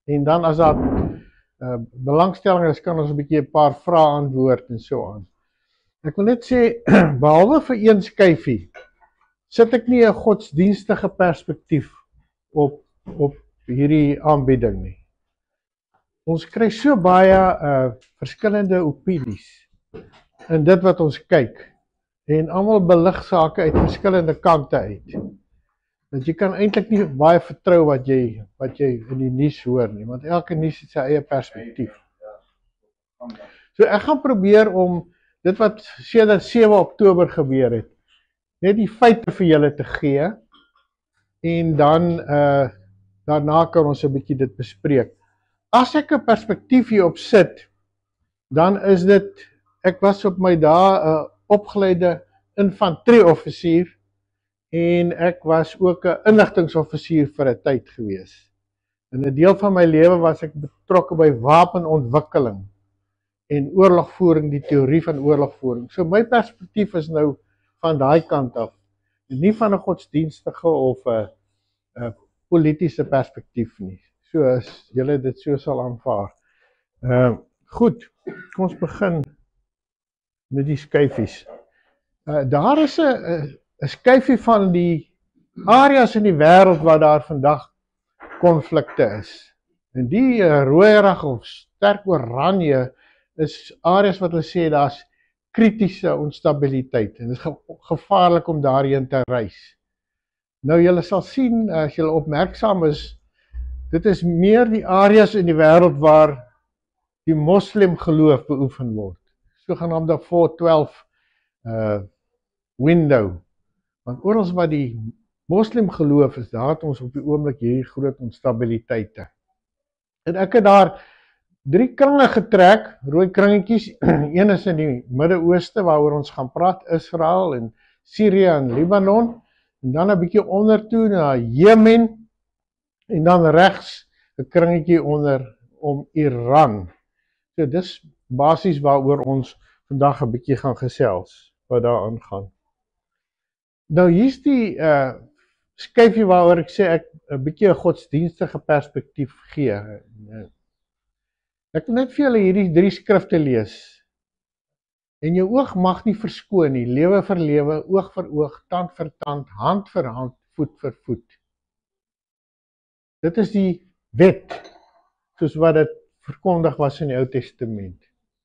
En dan as daar belangstelling is, kan ons 'n bietjie 'n paar vrae antwoord en so aan. Ek wil net sê, behalwe vir een skyfie, sit ek nie 'n godsdienstige perspektief op hierdie aanbieding nie. Ons kry so baie verskillende opinies in dit wat ons kyk, en almal belig sake uit verskillende kante uit. Dat jy kan eintlik nie baie vertrou wat jy in die nuus hoor nie, want elke nuus het sy eie perspektief. So ek gaan probeer om dit wat sedert 7 Oktober gebeur het, net die feite vir julle te gee, en dan daarna kan ons 'n bietjie dit bespreek. As ek 'n perspektief hierop sit, dan is dit, ek was op my dae 'n opgeleide infanterieoffisier, en ek was ook 'n inligtingsoffisier vir 'n tyd gewees. In 'n deel van my lewe was ek betrokke by wapenontwikkeling en oorlogvoering, die teorie van oorlogvoering. So my perspektief is nou van daai kant af, en nie van 'n godsdienstige of 'n politiese perspektief nie. So as julle dit so sal aanvaar. Goed, kom ons begin met die skyfies. Daar is 'n skyfie van die areas in die wêreld waar daar vandag konflikte is. En die rooierig of sterk oranje is areas wat hulle sê daar's kritiese onstabiliteit, en dit is gevaarlik om daarheen te reis. Nou julle sal sien, as julle opmerksaam is, dit is meer die areas in die wêreld waar die moslim geloof beoefen word, sogenaamde 412 window, want oral waar die moslim geloof is, daar het ons op die oomblik hierdie groot onstabiliteite. En ek het daar 3 kringe getrek, rooi kringetjies. Een is in die Midde-Ooste waaroor ons gaan praat, Israel en Syrië en Libanon, en dan 'n bietjie onder toe na Jemen, en dan regs 'n kringetjie onder om Iran. So dis basies waaroor ons vandag 'n bietjie gaan gesels, wat daar aangaan. Nou hier's die skyfie waaroor ek sê ek 'n bietjie 'n godsdienstige perspektief gee. Ek wil net vir julle hierdie 3 skrifte lees. En jou oog mag nie verskoon nie, lewe vir lewe, oog vir oog, tand vir tand, hand vir hand, voet vir voet. Dit is die wet, soos wat dit verkondig was in die Ou Testament.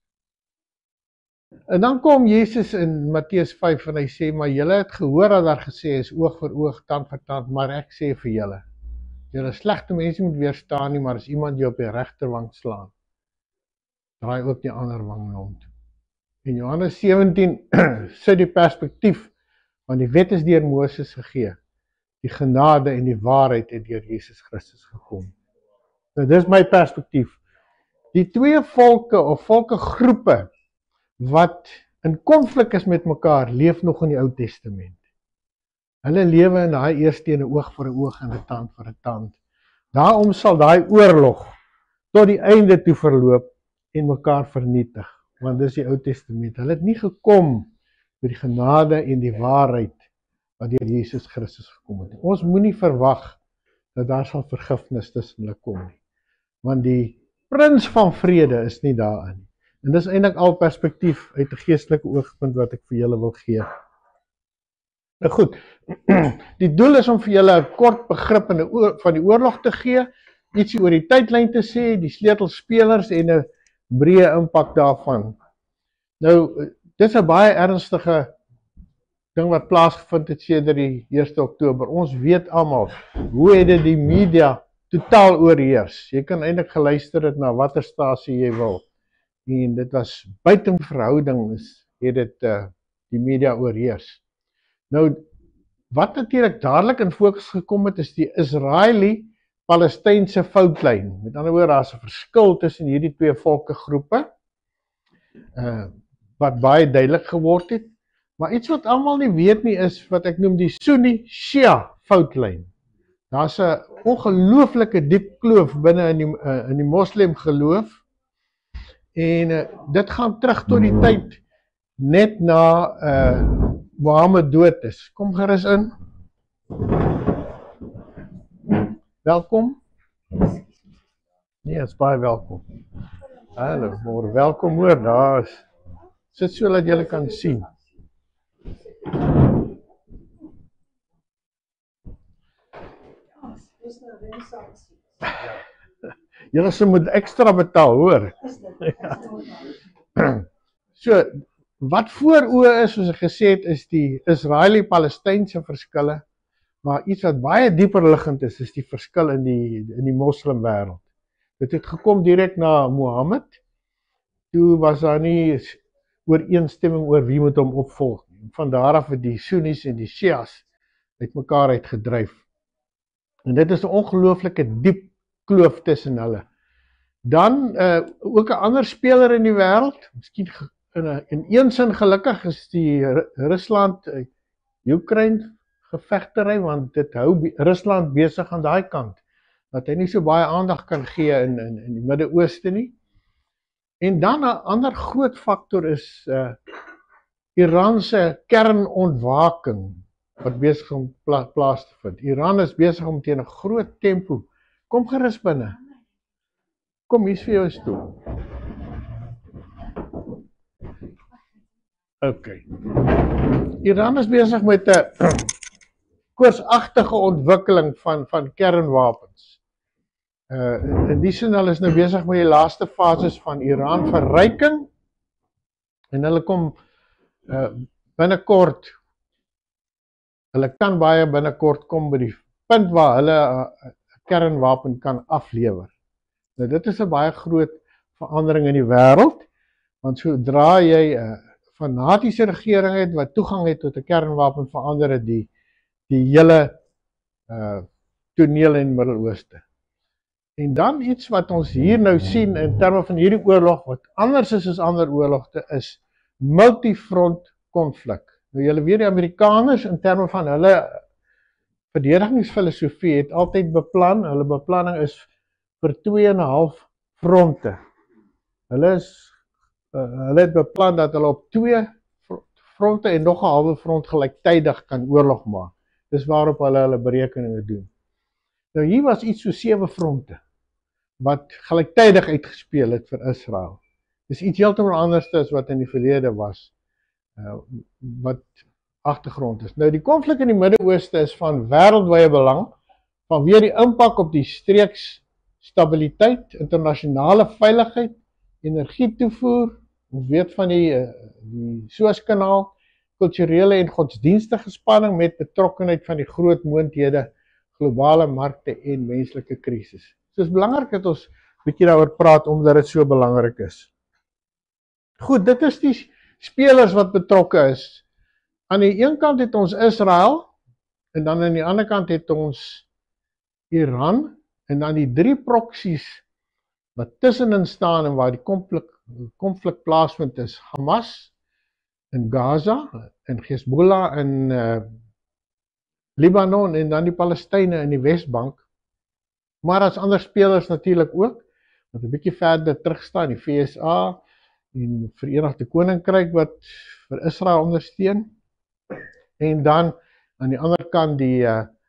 En dan kom Jesus in Matteus 5 en hy sê, maar julle het gehoor dat daar gesê is, oog vir oog, tand vir tand, maar ek sê vir julle, julle slegte mense moet weerstaan nie, maar as iemand jou op die regterwang slaan, draai ook die ander wang na hom toe. In Johannes 17 sit die perspektief, want die wet is deur Moses gegee, die genade en die waarheid het deur Jesus Christus gekom. Nou dis my perspektief. Die 2 volke of volkegroepe wat in konflik is met mekaar, leef nog in die Ou Testament. Hulle lewe in daai eerste ene oog vir 'n oog en 'n tand vir 'n tand. Daarom sal daai oorlog tot die einde toe verloop en mekaar vernietig, want dis die Ou Testament. Hulle het nie gekom met die genade en die waarheid wat deur Jesus Christus gekom het. Ons moenie verwag dat daar sal vergifnis tussen hulle kom nie, want die prins van vrede is nie daarin. En dis eintlik al perspektief uit 'n geestelike oogpunt wat ek vir julle wil gee. Nou goed, die doel is om vir julle 'n kort begrip van die oorlog te gee, ietsie oor die tydlyn te sê, die sleutelspelers en 'n breë impak daarvan. Nou, dis 'n baie ernstige ding wat plaasgevind het sedert die 1 Oktober. Ons weet almal, hoe het dit die media totaal oorheers. Jy kan eintlik geluister het na watter stasie jy wil. En dit was buiten verhouding, het dit die media oorheers. Nou, wat natuurlik dadelik in fokus gekom het, is die Israeli-Palestynse foutlyn. Met ander woorde, daar's 'n verskil tussen hierdie 2 volkegroepe, wat baie duidelik geword het. Maar iets wat almal nie weet nie is wat ek noem die Sunni-Shia foutlyn. Daar's 'n ongelooflike diep kloof binne in die moslim geloof. En dit gaan terug tot die tyd net na Mohammed dood is. Kom gerus in. Welkom. Nee, is baie welkom. Hallo, môre welkom hoor, daar is. Sit so dat julle kan sien. Julle se moet ekstra betaal, hoor. So, wat voor oë is, soos ek gesê het, is die Israeli-Palestynse verskille, maar iets wat baie dieper liggend is die verskil in die moslimwêreld. Dit het gekom direk na Mohammed. Toe was daar nie ooreenstemming oor wie moet hom opvolg nie. Van daar af het die Sunnis en die Shias uit mekaar uitgedryf. En dit is 'n ongelooflike diep kloof tussen hulle. Dan ook 'n ander speler in die wêreld, miskien in een sin gelukkig, is die Rusland-Oekraïne gevegtery, want dit hou Rusland besig aan daai kant, dat hy nie so baie aandag kan gee in die Midde-Ooste nie. En dan 'n ander groot faktor is Iran se kernontwaking wat besig om plaas te vind. Iran is besig om teen 'n groot tempo. Kom gerus binne. Kom, hier's vir jou 'n stoel. Okay. Iran is besig met 'n koersagtige ontwikkeling van kernwapens. In die sin, hulle is nou besig met die laaste fases van Iran verryking, en hulle kom binnekort, hulle kan baie binnekort kom by die punt waar hulle 'n kernwapen kan aflewer. Nou dit is 'n baie groot verandering in die wêreld, want sodra jy 'n fanatiese regering het wat toegang het tot 'n kernwapen, verander dit die hele toneel in die Midde-Ooste. En dan iets wat ons hier nou sien in terme van hierdie oorlog, wat anders is as ander oorlogte, is multifront konflik. Nou julle weet, die Amerikaners in terme van hulle verdedigingsfilosofie het altyd beplan, hulle beplanning is vir 2,5 fronte. Hulle het beplan dat hulle op 2 fronte en nog 'n halwe front gelyktydig kan oorlog maak. Dis waarop hulle berekeninge doen. Nou hier was iets so 7 fronte wat gelyktydig uitgespeel het vir Israel. Dis iets heeltemal anders as wat in die verlede was, wat agtergrond is. Nou die konflik in die Midde-Ooste is van wêreldwye belang, vanweë die impak op die streeksstabiliteit, internasionale veiligheid, energietoevoer, ons weet van die Suezkanaal, kulturele en godsdienstige spanning met betrokkenheid van die groot moondhede, globale markte en menslike krisis. So is belangrik dat ons 'n bietjie daaroor praat, omdat dit so belangrik is. Goed, dit is die spelers wat betrokke is. Aan die een kant het ons Israel, en dan aan die ander kant het ons Iran, en dan die 3 proksies wat tussenin staan en waar die konflik plaasvind is Hamas in Gaza, en Hezbollah in Libanon, en dan die Palestynë in die Wesbank. Maar as ander spelers natuurlik ook, wat 'n bietjie verder terug staan, die VSA en Verenigde Koninkryk wat vir Israel ondersteun, en dan aan die ander kant die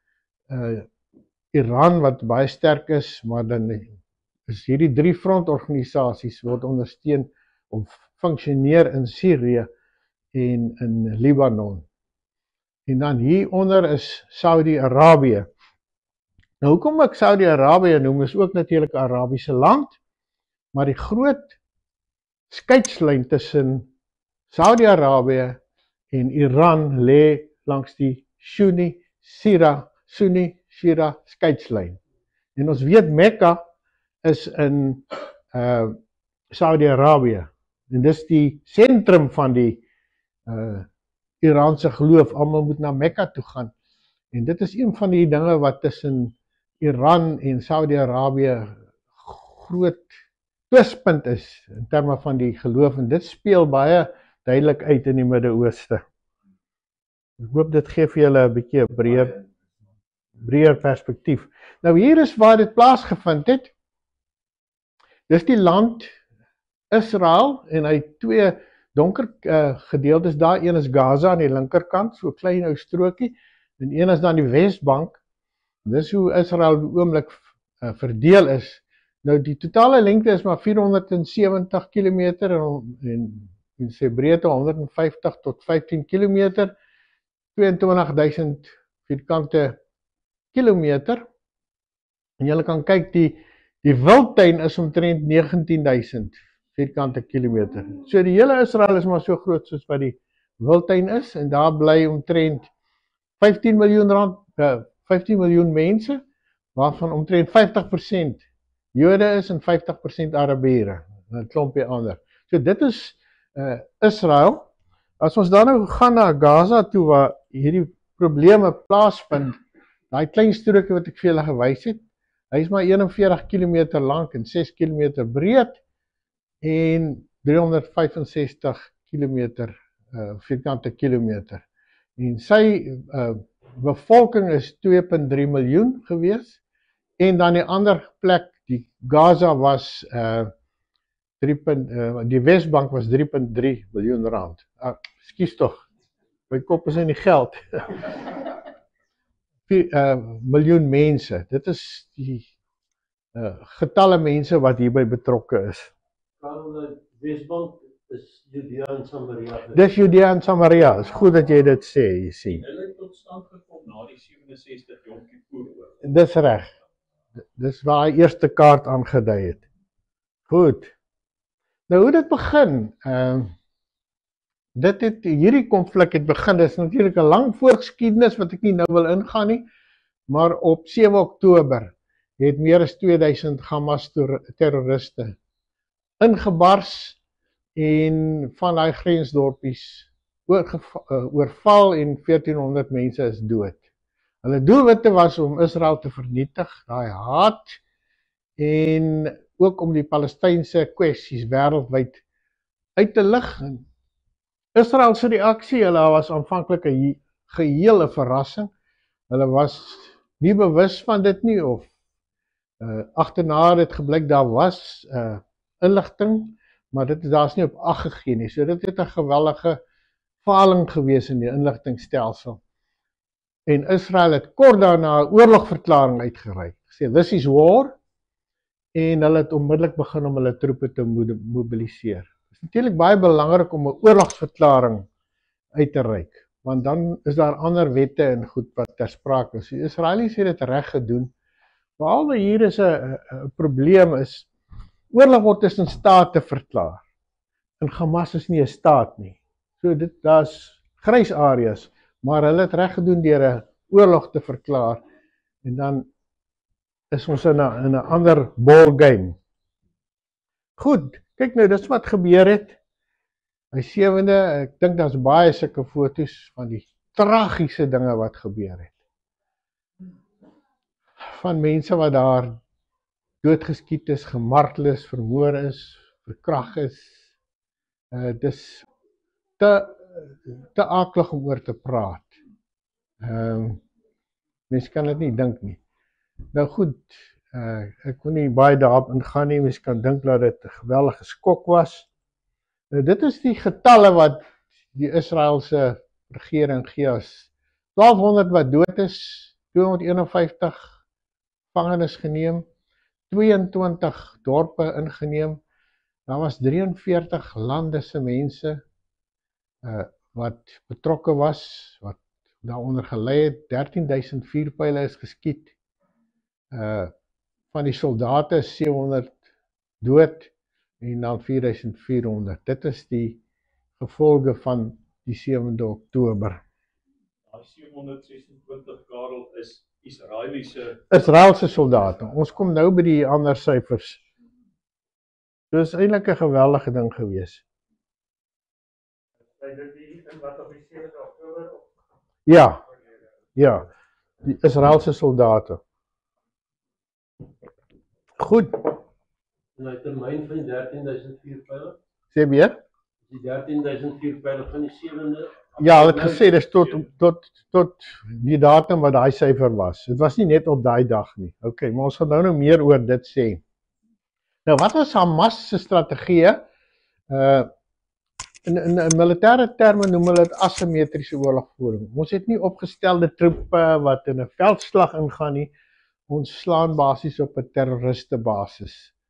Iran wat baie sterk is, maar dan is hierdie 3 frontorganisasies word ondersteun of funksioneer in Sirië en in Libanon. En dan hieronder is Saudi-Arabië. Nou hoekom ek Saudi-Arabië noem, is ook natuurlik 'n Arabiese land, maar die groot skeidslyn tussen Saudi-Arabië en Iran lê langs die Sunni-Shia skeidslyn. En ons weet Mekka is in Saudi-Arabië, en dis die sentrum van die Iraanse geloof. Almal moet na Mekka toe gaan, en dit is een van die dinge wat tussen Iran en Saudi-Arabië groot twispunt is in terme van die geloof, en dit speel baie duidelik uit in die Midde-Ooste. Ek hoop dit gee vir julle 'n bietjie 'n breër perspektief. Nou hier is waar dit plaasgevind het. Dis die land Israel, en hy het 2 donker gedeeltes daar. Een is Gaza aan die linkerkant, so 'n klein ou strokie, en een is dan die Wesbank. Dis hoe Israel op die oomblik verdeel is. Nou die totale lengte is maar 470 kilometer en sy breedte 150 tot 15 kilometer, 22.000 vierkante kilometer. En julle kan kyk, die wildtuin is omtrent 19.000 vierkante kilometer. So die hele Israel is maar so groot soos wat die wildtuin is, en daar bly omtrent 15 miljoen mense, waarvan omtrent 50% Jode is en 50% Arabiere, en 'n klompie ander. So dit is Israel. As ons dan nou gaan na Gaza toe, waar hierdie probleme plaasvind, daai klein strokie wat ek vir julle gewys het, hy is maar 41 kilometer lank en 6 kilometer breed en 365 kilometer vierkante kilometer. En sy bevolking is 2.3 miljoen gewees, en dan die ander plek, die Gaza was die Wesbank was 3.3 miljoen rand. Ekskuus tog, my kop is in die geld. Miljoen mense, dit is die getalle mense wat hierby betrokke is. Wesbank is Judea en Samaria. Dis Judea en Samaria, is goed dat jy dit sê, jy sien. Hulle het tot stand gekom na die 67 Yom Kippur oorlog. Dis reg. Dis waar hy eerste kaart aangedui het. Goed. Nou hoe dit begin? Hierdie konflik het begin, dit is natuurlik 'n lang voorgeskiedenis wat ek nie nou wil ingaan nie, maar op 7 Oktober het meer as 2000 Hamas terroriste ingebars en van daai grensdorpies oorval en 1400 mense is dood. Hulle doelwitte was om Israel te vernietig, daai haat, en ook om die Palestynse kwessies wêreldwyd uit te lig. Israel se reaksie, hulle was aanvanklik 'n gehele verrassing. Hulle was nie bewus van dit nie, of agterna het gebleik daar was inligting, maar daar's nie op ag gegee nie. So dit het 'n geweldige faling gewees in die inligtingstelsel. En Israel het kort daarna 'n oorlogverklaring uitgereik, gesê this is war, en hulle het onmiddellik begin om hulle troepe te mobiliseer. Dit is natuurlik baie belangrik om 'n oorlogsverklaring uit te reik, want dan is daar ander wette en goed wat ter sprake is. Die Israelies het dit reg gedoen, behalwe hier is 'n probleem is, oorlog word tussen state verklaar, en Hamas is nie 'n staat nie. So daar's grys areas, maar hulle het reg gedoen deur 'n oorlog te verklaar, en dan is ons in 'n ander ball game. Goed, kyk nou, dis wat gebeur het. By 7de, ek dink daar's baie sulke foto's van die tragiese dinge wat gebeur het. Van mense wat daar doodgeskiet is, gemartel is, vermoor is, verkragt is. Dis te akelig om oor te praat. Mens kan dit nie dink nie. Nou goed, ek wil nie baie daarop ingaan nie, mens kan dink dat dit 'n geweldige skok was. Dit is die getalle wat die Israelse regering gee as 1200 wat dood is, 251 gevangenes geneem, 22 dorpe ingeneem, daar was 43 lande se mense wat betrokke was, wat daaronder gelei het, 13.000 vuurpyle is geskiet, van die soldate is 700 dood, en dan 4400. Dit is die gevolge van die 7de Oktober. Daai 726, Karel, is Israeliese soldate. Ons kom nou by die ander syfers. Dit is eintlik 'n geweldige ding gewees. Ja, die Israeliese soldate. Goed. En hy termyn van 13.000 vuurpyle. Sê weer? Die 13.000 vuurpyle van die 7de. Ja, hulle het gesê dis tot die datum wat daai syfer was. Dit was nie net op daai dag nie. Okay, maar ons gaan nou meer oor dit sê. Nou, wat was Hamas se strategie? In militêre terme noem hulle dit asimetriese oorlogvoering. Ons het nie opgestelde troepe wat in 'n veldslag ingaan nie. Ons slaan basies op 'n terroriste basis.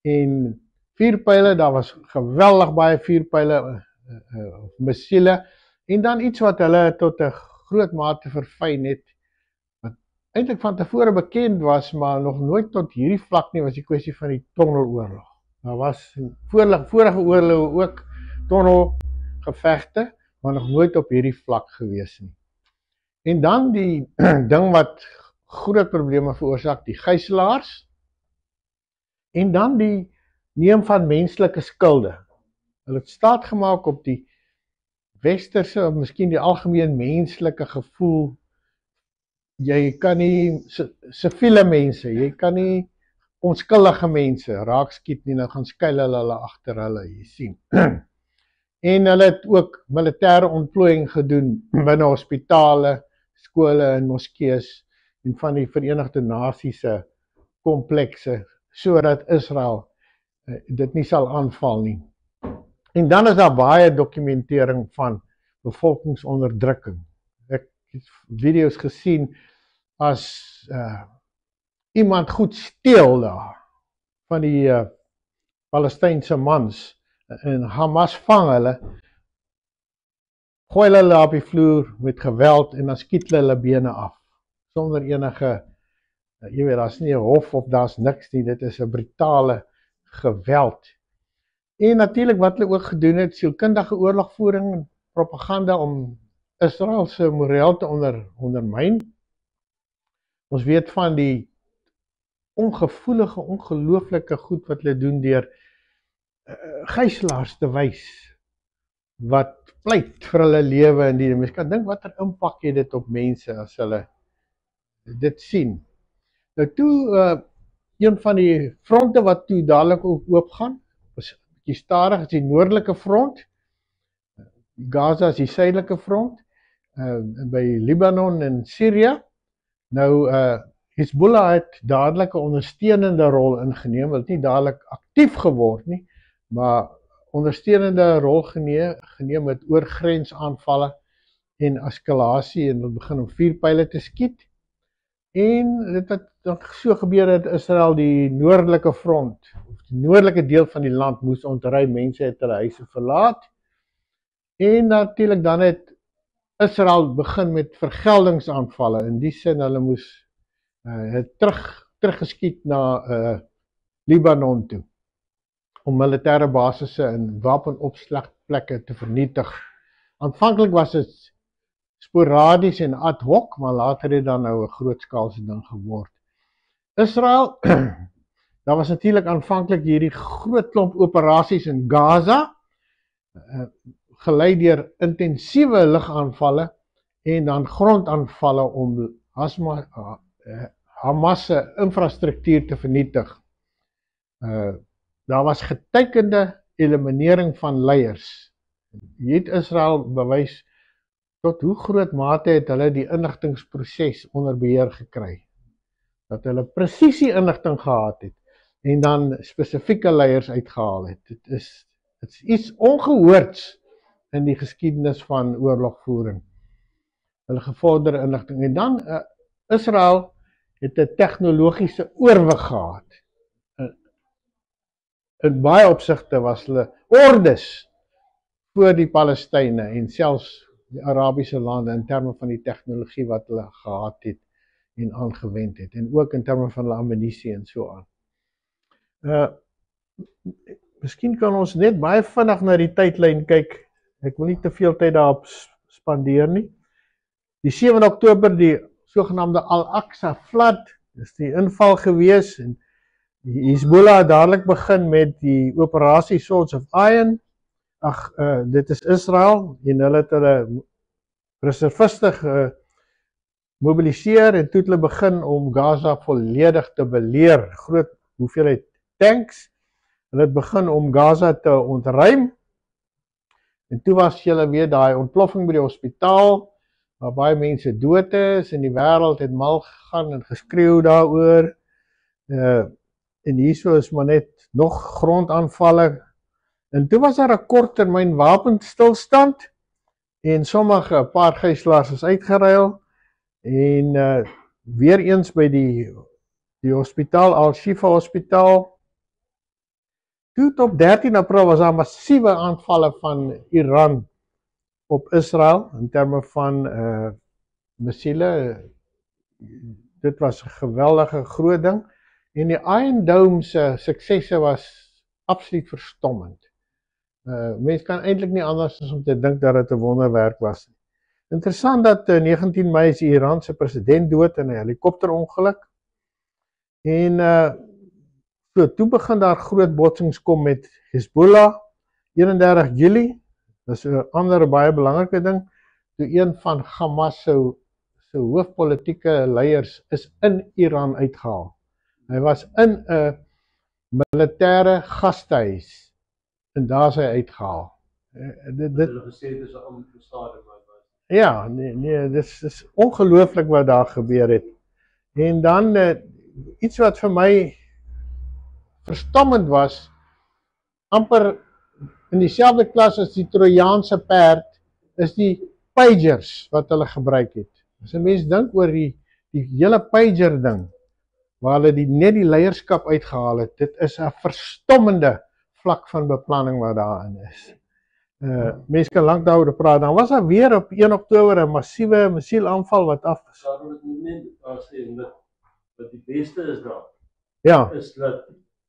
en vuurpyle, daar was geweldig baie vuurpyle, missiele, en dan iets wat hulle tot 'n groot mate verfyn het, wat eintlik van tevore bekend was, maar nog nooit tot hierdie vlak nie, was die kwessie van die tonneloorlog. Daar was in vorige oorloë ook tonnelgevegte, maar nog nooit op hierdie vlak gewees nie. En dan die ding wat groot probleme veroorsaak, die gijslaers, en dan die neem van menslike skulde. Hulle het staat gemaak op die westerse, of miskien die algemeen menslike gevoel, jy kan nie siviele mense, jy kan nie onskuldige mense raakskiet nie, nou gaan skuil hulle agter hulle, jy sien. En hulle het ook militêre ontplooiing gedoen binne hospitale, skole en moskees en van die Verenigde Nasies se komplekse, sodat Israel dit nie sal aanval nie. En dan is daar baie dokumentering van bevolkingsonderdrukking. Ek het video's gesien as iemand goed steel daar van die Palestynse mans en Hamas vang hulle, gooi hulle op die vloer met geweld en dan skiet hulle bene af sonder enige, jy weet, daar's nie 'n hof of daar's niks nie, dit is 'n brutale geweld. En natuurlik wat hulle ook gedoen het, sielkundige oorlogvoering en propaganda om Israel se moreel te ondermyn. Ons weet van die ongevoelige, ongelooflike goed wat hulle doen deur gijslaers te wys wat pleit vir hulle lewe en die mense kan dink watter impak het dit op mense as hulle dit sien. Nou toe een van die fronte wat toe dadelik ook oopgaan, was 'n bietjie stadig, is die noordelike front. Gaza is die suidelike front, by Libanon en Syrië. Nou Hezbollah het dadelik 'n ondersteunende rol ingeneem, hulle het nie dadelik aktief geword nie, maar ondersteunende rol geneem met oorgrensaanvalle en eskalasie en hulle begin om vuurpyle te skiet. En dit het so gebeur dat Israel die noordelike front, of die noordelike deel van die land moes ontruim, mense het hulle huise verlaat. En natuurlik dan het Israel begin met vergeldingsaanvalle, in die sin hulle moes teruggeskiet na Libanon toe, om militêre basisse en wapenopslagplekke te vernietig. Aanvanklik was dit sporadies en ad hoc, maar later het dan nou 'n grootskaalse ding geword. Israel, daar was natuurlik aanvanklik hierdie groot klomp operasies in Gaza, gelei deur intensiewe lugaanvalle en dan grondaanvalle om Hamas se infrastruktuur te vernietig. Daar was getekende eliminering van leiers. Hier het Israel bewys tot hoe groot mate het hulle die inligtingproses onder beheer gekry. Dat hulle presisie inligting gehad het en dan spesifieke leiers uitgehaal het. Dit is iets ongehoords in die geskiedenis van oorlogvoering. Hulle gevorderde inligting. En dan Israel het 'n tegnologiese oorwig gehad. In baie opsigte was hulle ordes voor die Palestynë en selfs die Arabiese lande in terme van die tegnologie wat hulle gehad het en aangewend het, en ook in terme van hulle ammunisie en so aan. Miskien kan ons net baie vinnig na die tydlyn kyk. Ek wil nie te veel tyd daarop spandeer nie. Die 7 Oktober, die sogenaamde Al-Aqsa Flood, is die inval gewees en die Hezbollah het dadelik begin met die operasie Swords of Iron. Dit is Israel en hulle het hulle reserviste gemobiliseer en toe het hulle begin om Gaza volledig te beleer. Groot hoeveelheid tanks. Hulle het begin om Gaza te ontruim. En toe was julle weer daai ontploffing by die hospitaal, waar baie mense dood is en die wêreld het mal gegaan en geskreeu daaroor. En hierso is maar net nog grondaanvalle. En toe was daar 'n korttermyn wapenstilstand en sommige 'n paar gijslaers is uitgeruil en weer eens by die hospitaal, Al-Shifa hospitaal, toe op 13 April was daar massiewe aanvalle van Iran op Israel in terme van missiele. Dit was 'n geweldige groot ding en die Iron Dome se suksesse was absoluut verstommend. Mens kan eintlik nie anders as om te dink dat dit 'n wonderwerk was nie. Interessant dat 19 Mei is die Iranse president dood in 'n helikopterongeluk. En toe begin daar groot botsings kom met Hezbollah. 31 Julie, dis 'n ander baie belangrike ding, toe een van Hamas se hoofpolitieke leiers is in Iran uitgehaal. Hy was in 'n militêre gastehuis en daar is hy uitgehaal. Hulle gesê dit is 'n ambassade maar. Ja, nee, dit is ongelooflik wat daar gebeur het. En dan iets wat vir my verstommend was, amper in dieselfde klas as die Trojaanse perd, is die pagers wat hulle gebruik het. As 'n mens dink oor die hele pager ding, waar hulle net die leierskap uitgehaal het, dit is 'n verstommende vlak van beplanning wat daarin is. Mense kan lank daaroor praat. Dan was daar weer op 1 Oktober 'n massiewe missielaanval wat af is. Daarom het net sê dat die beste is daar. Ja. Is dat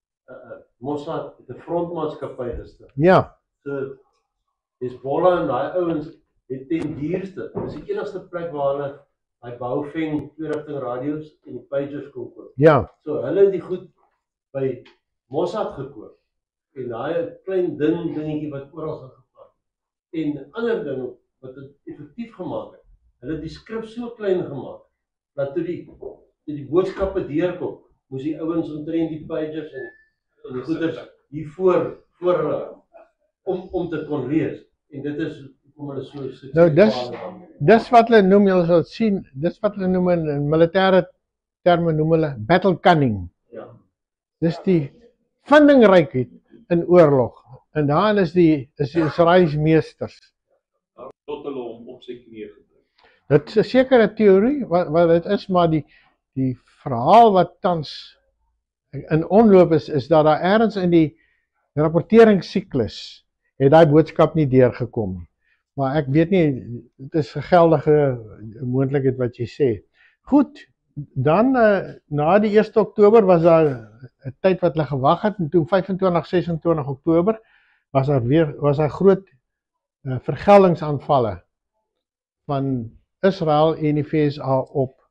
Mossad 'n frontmaatskappy gestig. Ja. So Hezbollah en daai ouens het ten duurste. Dis die enigste plek waar hulle daai Baofeng tweerigting radio's en die pagers kon koop. Ja. So hulle het die goed by Mossad gekoop. En daai klein dingetjie wat oral gegaan. En ander ding wat dit effektief gemaak het. Hulle het die skrif so klein gemaak dat toe die boodskappe deurkom, moes die ouens omtrent die pagers en die goeders hier voor hulle om te kon lees. En dit is hoekom hulle so nou dis wat hulle noem, julle sal sien, dis wat hulle noem in militêre terme noem hulle battle cunning. Ja. Dis die vindingrykheid in oorlog. En daarin is die Israeliese meesters. Tot hulle hom op sy knieë gedruk. Dit is 'n sekere teorie wat dit is, maar die verhaal wat tans in onloop is dat daar ergens in die rapporteringssiklus het daai boodskap nie deurgekom nie. Maar ek weet nie, dit is 'n geldige moontlikheid wat jy sê. Goed, dan na die 1 Oktober was daar 'n tyd wat hulle gewag het en toe 25, 26 Oktober was daar groot vergeldingsaanvalle van Israel en die VSA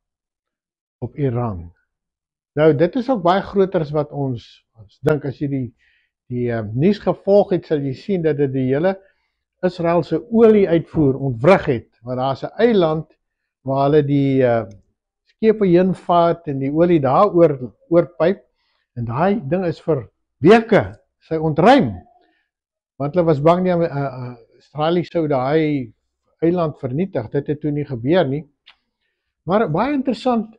op Iran. Nou dit is ook baie groter as wat ons dink. As jy die nuus gevolg het, sal jy sien dat dit die hele Israel se olie uitvoer ontwrig het, want daar's 'n eiland waar hulle die skepe heen vat en die olie daar oorpyp en daai ding is vir weke sy ontruim. Want hulle was bang nie Australië sou daai eiland vernietig. Dit het toe nie gebeur nie. Maar baie interessant,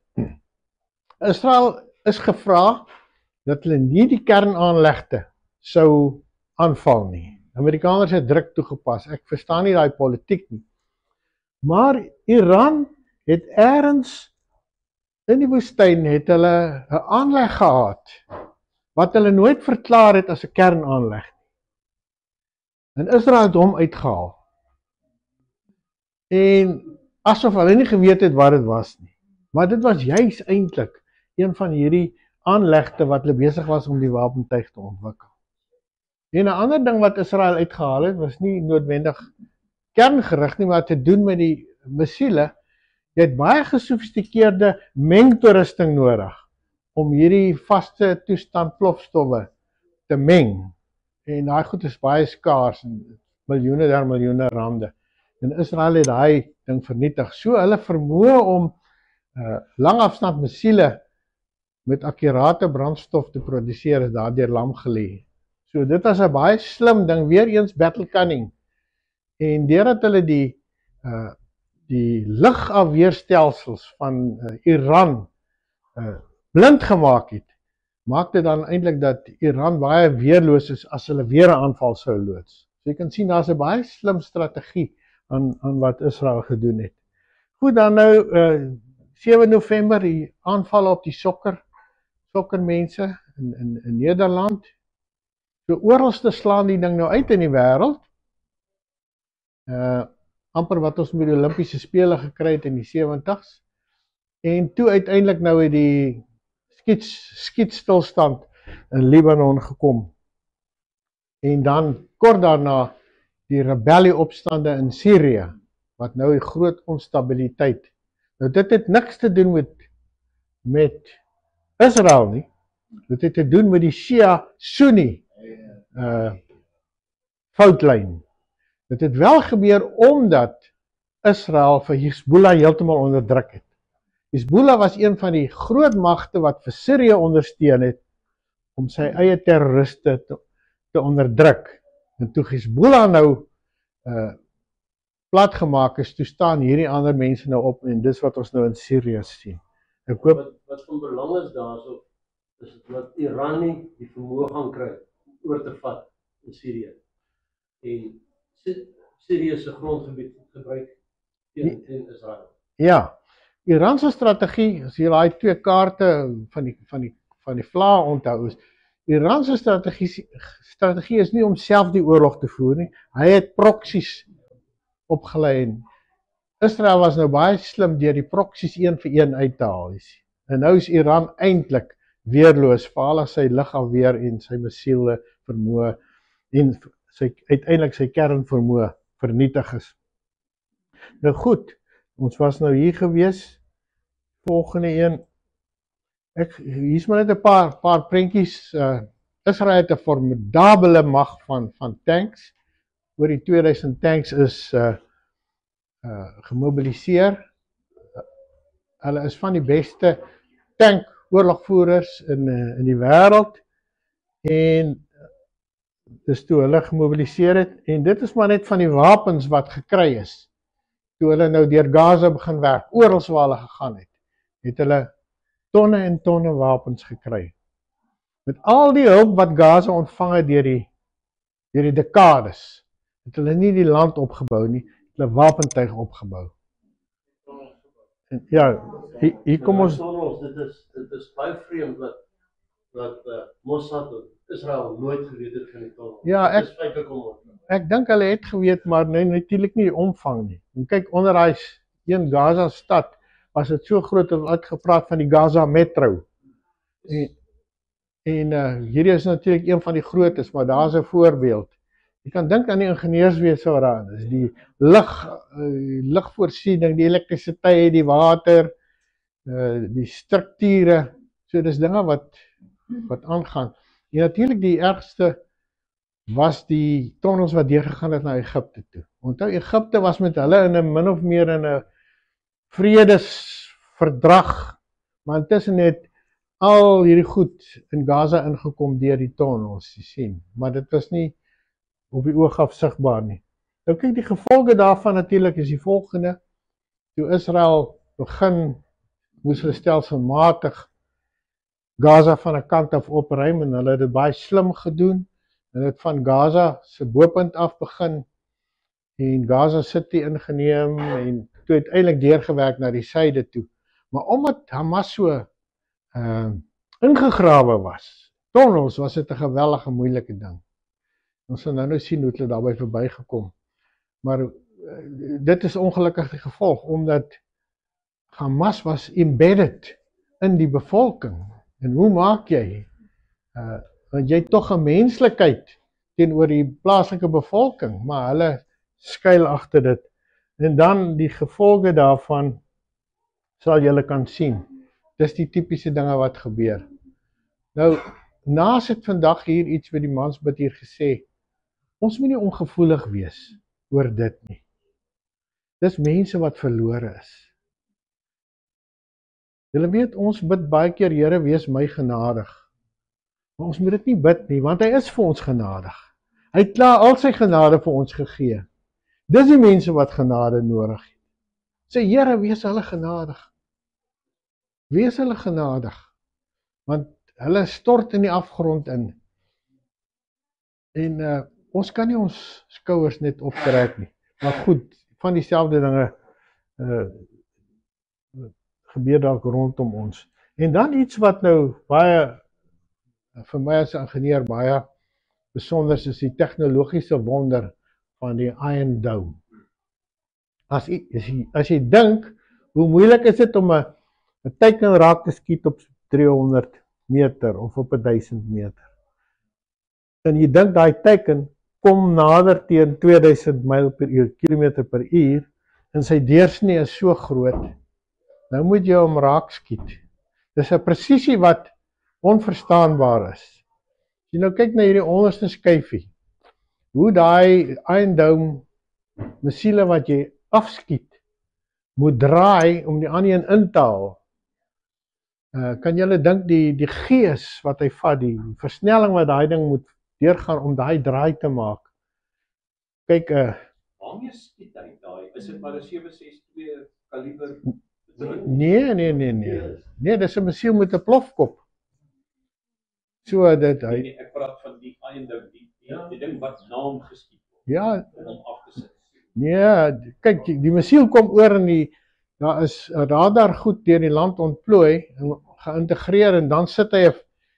Israel is gevra dat hulle nie die kernaanlegte sou aanval nie. Amerikaners het druk toegepas. Ek verstaan nie daai politiek nie. Maar Iran het ergens in die woestyn het hulle 'n aanleg gehad wat hulle nooit verklaar het as 'n kernaanleg. En Israel het hom uitgehaal. En asof hulle nie geweet het wat dit was nie. Maar dit was juis eintlik een van hierdie aanlegte wat hulle besig was om die wapentuig te ontwikkel. En 'n ander ding wat Israel uitgehaal het, was nie noodwendig kerngerig nie, maar te doen met die missiele. Jy het baie gesofistikeerde mengtoerusting nodig om hierdie vaste toestand plofstowwe te meng. En daai goed is baie skaars, miljoene rande. En Israel het daai ding vernietig. So hulle vermoë om langafstand missiele met akkurate brandstof te produseer is daardeur lam gelê. So dit was 'n baie slim ding, weer eens battle cunning. En deurdat hulle die lugafweerstelsels van Iran blind gemaak het, maak dit dan eintlik dat Iran baie weerloos is as hulle weer 'n aanval sou loods. So jy kan sien daar's 'n baie slim strategie aan wat Israel gedoen het. Goed, dan nou 7 November die aanval op die sokkermense in Nederland. So oralste slaan die ding nou uit in die wêreld. Amper wat ons met die Olimpiese spele gekry het in die 70s. En toe uiteindelik nou het die skietstilstand in Libanon gekom. En dan kort daarna die rebellieopstande in Syrië, wat nou die groot onstabiliteit. Nou dit het niks te doen met Israel nie. Dit het te doen met die Shia-Sunni foutlyn. Dit het wel gebeur omdat Israel vir Hezbollah heeltemal onderdruk het. Hezbollah was een van die groot magte wat vir Syrië ondersteun het om sy eie terroriste te onderdruk. En toe Hezbollah nou plat gemaak is, toe staan hierdie ander mense nou op en dis wat ons nou in Syrië sien. Ek hoop Wat van belang is daarso, is dat Iran nie die vermoë gaan kry om oor te vat in Syrië. En Syrië se grondgebied gebruik teen Israel. ja, Iran se strategie, as jy daai twee kaarte van die vlae onthou is, Iran se strategie is nie om self die oorlog te voer nie. Hy het proksies opgelei en Israel was nou baie slim deur die proksies een vir een uit te haal. En nou is Iran eintlik weerloos vir al sy lugafweer en sy missiele vermoë en uiteindelik sy kernvermoë vernietig is. Nou goed, ons was nou hier gewees. Volgende een. Hier is maar net 'n paar prentjies. Israel het 'n formidabele mag van tanks. Oor die 2000 tanks is gemobiliseer. Hulle is van die beste tankoorlogvoerders in die wêreld. En dis toe hulle gemobiliseer het. En dit is maar net van die wapens wat gekry is. Toe hulle nou deur Gaza begin werk, oral waar hulle gegaan het hulle tonne en tonne wapens gekry. Met al die hulp wat Gaza ontvang het deur die dekades, het hulle nie die land opgebou nie, hulle wapentuig opgebou. En ja, hier kom ons. Dit is baie vreemd dat Mossad en Israel nooit geweet het van die tunnel. Ja, Dis feitelik onmoontlik. Ek dink hulle het geweet, maar natuurlik nie die omvang nie. En kyk, onder daai een Gaza stad was dit so groot dat uitgepraat van die Gaza Metro. En hierdie is natuurlik een van die grootes, maar daar's 'n voorbeeld. Jy kan dink aan die ingenieurswese wat daar is, die ligvoorsiening, die elektrisiteit, die water, die strukture. So dis dinge wat aangaan. En natuurlik die ergste was die tonnels wat deurgegaan het na Egipte toe. Onthou, Egipte was met hulle in 'n min of meer in 'n vredesverdrag, maar intussen het al hierdie goed in Gaza ingekom deur die tonnels, jy sien. Maar dit was nie op die oog af sigbaar nie. Nou kyk, die gevolge daarvan natuurlik is die volgende. Toe Israel begin, moes hulle stelselmatig Gaza van 'n kant af opruim en hulle het dit baie slim gedoen. Hulle het van Gaza se bopunt af begin en Gaza City ingeneem en toe uiteindelik deurgewerk na die suide toe. Maar omdat Hamas so ingegrawe was, tonnels, was dit 'n geweldige moeilike ding. Ons sal nou sien hoe hulle daarby verbygekom. Maar dit is ongelukkig die gevolg, omdat Hamas was embedded in die bevolking. En hoe maak jy? Want jy het tog 'n menslikheid teenoor die plaaslike bevolking, maar hulle skuil agter dit. En dan die gevolge daarvan sal julle kan sien. Dis die tipiese dinge wat gebeur. Nou, Naas het vandag hier iets by die mansbid hier gesê, ons moet nie ongevoelig wees oor dit nie. Dis mense wat verlore is. Julle weet, ons bid baie keer, Here, wees my genadig. Maar ons moet dit nie bid nie, want hy is vir ons genadig. Hy het klaar al sy genade vir ons gegee. Dis die mense wat genade nodig het. Sê, Here, wees hulle genadig. Wees hulle genadig. Want hulle stort in die afgrond in. En ons kan nie ons skouers net optrek nie. Maar goed, van dieselfde dinge gebeur dalk rondom ons. En dan iets wat nou baie, vir my as 'n ingenieur, baie besonder is die tegnologiese wonder van die Iron Dome. As jy dink, hoe moeilik is dit om 'n teiken raak te skiet op 300 meter of op 1000 meter. En jy dink daai teiken kom nader teen 2000 kilometer per uur en sy deursnee is so groot. Nou moet jy hom raak skiet. Dis 'n presisie wat onverstaanbaar is. As jy nou kyk na hierdie onderste skyfie, hoe daai Iron Dome missiele wat jy afskiet, moet draai om die ander een in te haal. Kan julle dink die gees wat hy vat, die versnelling wat daai ding moet deurgaan om daai draai te maak. Kyk, Waarmee skiet hy daai? Is dit maar 'n 7.62 kaliber? Nee. Nee, dis 'n missiel met 'n plofkop. So dit hy Nee, ek praat van die einde, die ding wat na hom geskiet word. Ja, Om hom af te sit. nee, kyk, die missiel kom oor en daar is 'n radar goed deur die land ontplooi en geïntegreer en dan sit hy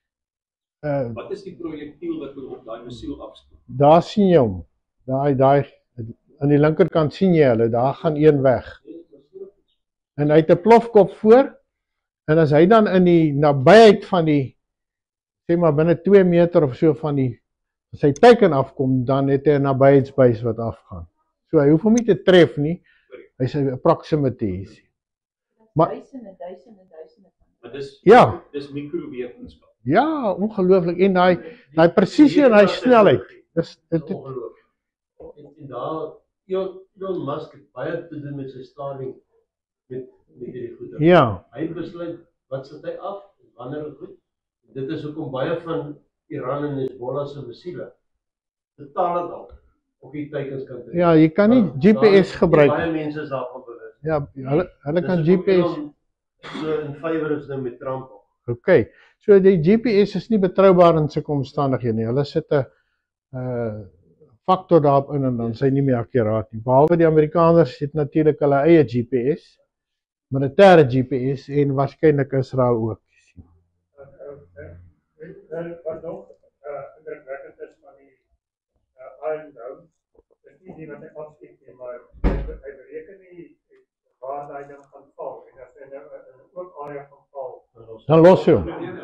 Wat is die projektiel wat op daai missiel afskiet? daar sien jy hom. Daai aan die linkerkant sien jy hulle, daar gaan een weg. En hy het 'n plofkop voor en as hy dan in die nabyheid van die sê maar binne 2 meter of so van sy teiken afkom, dan het hy 'n nabyheidsbuis wat afgaan. So hy hoef hom nie te tref nie. Hy's 'n proximity. Maar duisende. Maar dis ja, dis mikrowetenskap. ja, ongelooflik en daai presisie en daai snelheid. Dis Ongelooflik. En daar Elon Musk het baie te doen met sy Starlink met hierdie goede. ja, Hy besluit wat sit hy af en wanneer dit goed. Dit is hoekom baie van Iran en Hezbollah se missiele totaal het al op die teikens kan tref. ja, jy kan nie GPS gebruik. Baie mense is daarvan bewus. Ja, hulle kan Dis hoekom GPS. Elon so in favor is nou met Trump. Okay. So die GPS is nie betroubaar in sulke omstandighede nie. Hulle sit 'n faktor daarop in en dan is hy nie meer akkuraat nie. Behalwe die Amerikaners het natuurlik hulle eie GPS, militêre GPS en waarskynlik Israel ook. Wat nog indrukwekkend is van die Iron Dome, is nie die wat hy afskiet nie, maar hy bereken nie waar daai ding gaan val en as hy nou in 'n oop area gaan val. Dan los jy hom.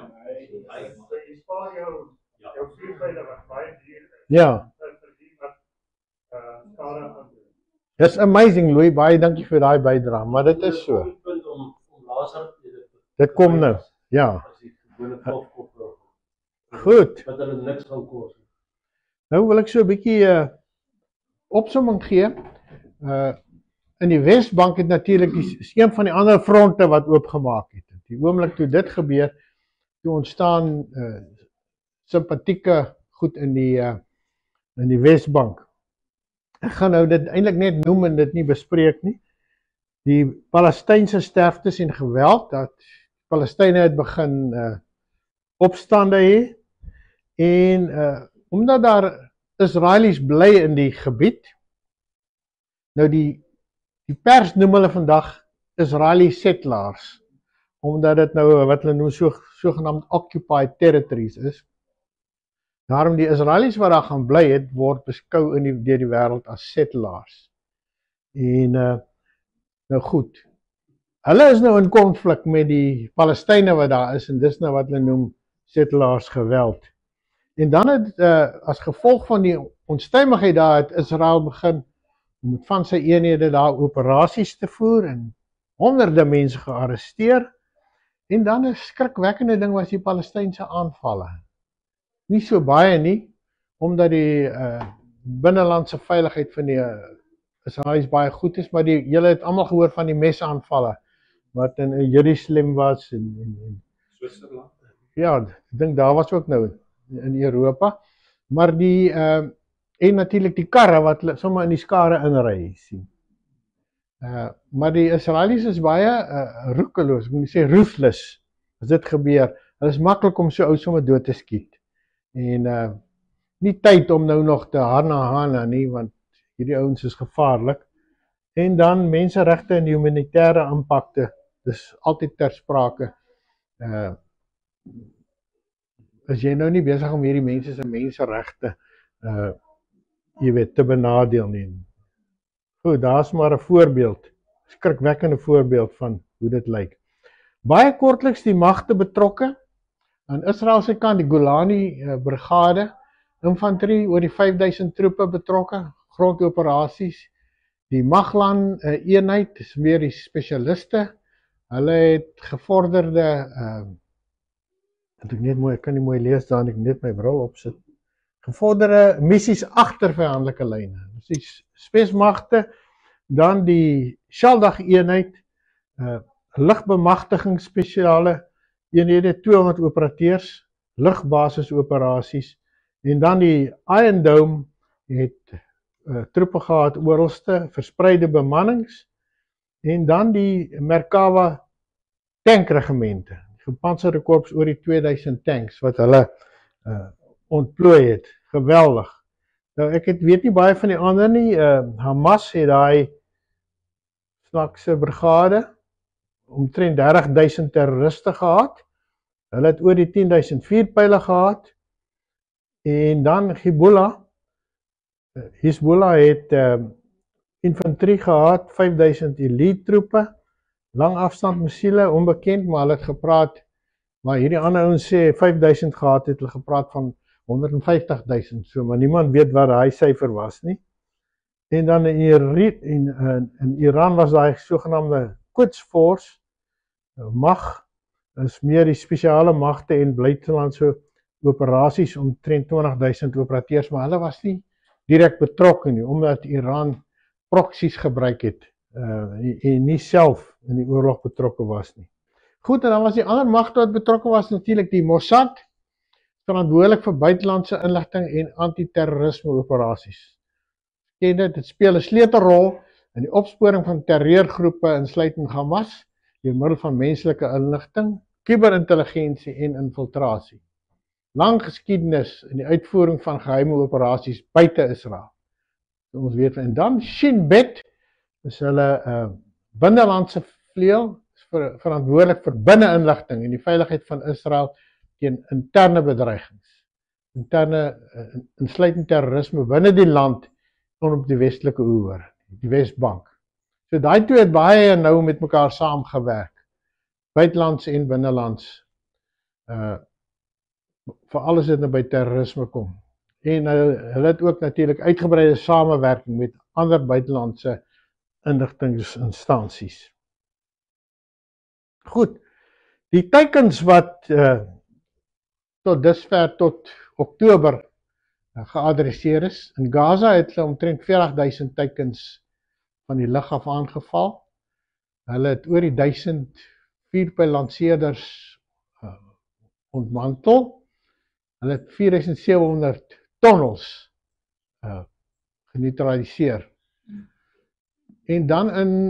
So jy spaar jou vliegtuie wat baie duur is. Ja. Vir die wat skade aan doen. Dis amazing, Louis, baie dankie vir daai bydrae, maar dit is so. Die punt om laser Dit kom nou. Ja. as die gewone plofkop Goed. wat hulle niks gaan kos. Nou wil ek so 'n bietjie opsomming gee. In die Wesbank het natuurlik is een van die ander fronte wat oopgemaak het. Die oomblik toe dit gebeur, toe ontstaan simpatieke goed in die Wesbank. Ek gaan nou dit eintlik net noem en dit nie bespreek nie. Die Palestynse sterftes en geweld, dat Palestynë het begin opstande hê en omdat daar Israelies bly in die gebied. Nou die pers noem hulle vandag Israeli settlers, omdat dit nou wat hulle noem sogenaamd occupied territories is. Daarom die Israelies wat daar gaan bly het, word beskou deur die wêreld as settlers. En nou goed. Hulle is nou in konflik met die Palestynë wat daar is en dis nou wat hulle noem settlers geweld. En dan het as gevolg van die onstuimigheid daar het Israel begin om van sy eenhede daar operasies te voer en honderde mense gearresteer. En dan 'n skrikwekkende ding was die Palestynse aanvalle. Nie so baie nie, omdat die binnelandse veiligheid van die Israelies baie goed is, maar julle het almal gehoor van die mesaanvalle wat in Jerusalem was en Switserland. ja, ek dink daar was ook nou in Europa, maar en natuurlik die karre wat sommer in die skare inry sien. Maar die Israelies is baie roekeloos, ek moet sê ruthless as dit gebeur. Hulle is maklik om so ou sommer dood te skiet. En nie tyd om nou nog te hana nie, want hierdie ouens is gevaarlik. En dan menseregte en die humanitêre impakte, dis altyd ter sprake. is jy nou nie besig om hierdie mense se menseregte jy weet, te benadeel nie. Goed, daar's maar 'n voorbeeld, skrikwekkende voorbeeld van hoe dit lyk. Baie kortliks die magte betrokke. Aan Israel se kant die Golani brigade, infanterie oor die 5000 troepe betrokke, grondoperasies. Die Maglan eenheid is meer die spesialiste. Hulle het gevorderde ek kan nie mooi lees daar, ek net my bril opsit. Gevorderde missies agter vyandelike lyne. Dis die spesmagte, dan die Shaldag eenheid, lugbemagtiging spesiale eenhede, 200 operateurs, lugbasisoperasies, en dan die Iron Dome het troepe gehad oralste, verspreide bemannings, en dan die Merkava tankregimente, die gepantserde korps oor die 2000 tanks wat hulle ontplooi het, geweldig. Nou ek weet nie baie van die ander nie, Hamas het daai snaakse brigade, omtrent 30.000 terroriste gehad, hulle het oor die 10.000 vuurpyle gehad, en dan Hezbollah het infanterie gehad, 5.000 elite troepe, lang afstand missiele, onbekend, maar hulle het gepraat, maar hierdie ander ouens sê 5.000 gehad, het hulle gepraat van 150.000, so, maar niemand weet wat daai syfer was nie. En dan in Iran was daai sogenaamde Quds Force, mag, is meer die spesiale magte en buitelandse operasies omtrent 20.000 operateurs, maar hulle was nie direk betrokke nie, omdat Iran proksies gebruik het, en nie self in die oorlog betrokke was nie. Goed, en dan was die ander magte wat betrokke was natuurlik die Mossad, verantwoordelik vir buitelandse inligting en antiterrorisme operasies. Ken dit speel 'n sleutelrol in die opsporing van terreurgroepe insluitend Hamas, deur middel van menslike inligting, kuberintelligensie en infiltrasie. Lang geskiedenis in die uitvoering van geheime operasies buite Israel. So ons weet, en dan Shin Bet, is hulle binnelandse vleuel, verantwoordelik vir binne-inligting en die veiligheid van Israel teen interne bedreigings, insluitend terrorisme binne die land en op die westelike oewer, die Wesbank. So daai twee het baie nou met mekaar saamgewerk, buitelands en binnelands, vir alles wat nou by terrorisme kom. En hulle het ook natuurlik uitgebreide samewerking met ander buitelandse inligtingsinstansies. Goed, die teikens wat tot dusver tot Oktober geadresseer is. In Gaza het hulle omtrent 40.000 teikens van die lug af aangeval. Hulle het oor die 1000 vuurpyllanseerders ontmantel. Hulle het 4700 tunnels geneutraliseer. En dan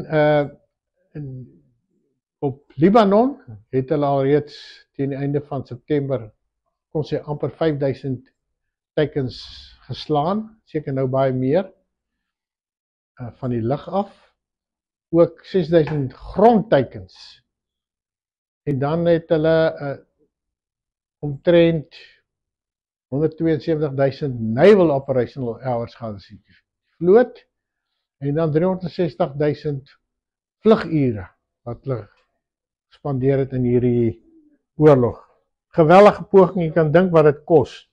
op Libanon het hulle alreeds teen die einde van September, kon sê amper 5000 teikens geslaan, seker nou baie meer, van die lug af, ook 6000 grondteikens. En dan het hulle omtrent 172.000 naval operational hours gehad, die vloot, en dan 360.000 vlugure wat hulle gespandeer het in hierdie oorlog. Geweldige poging, jy kan dink wat dit kos.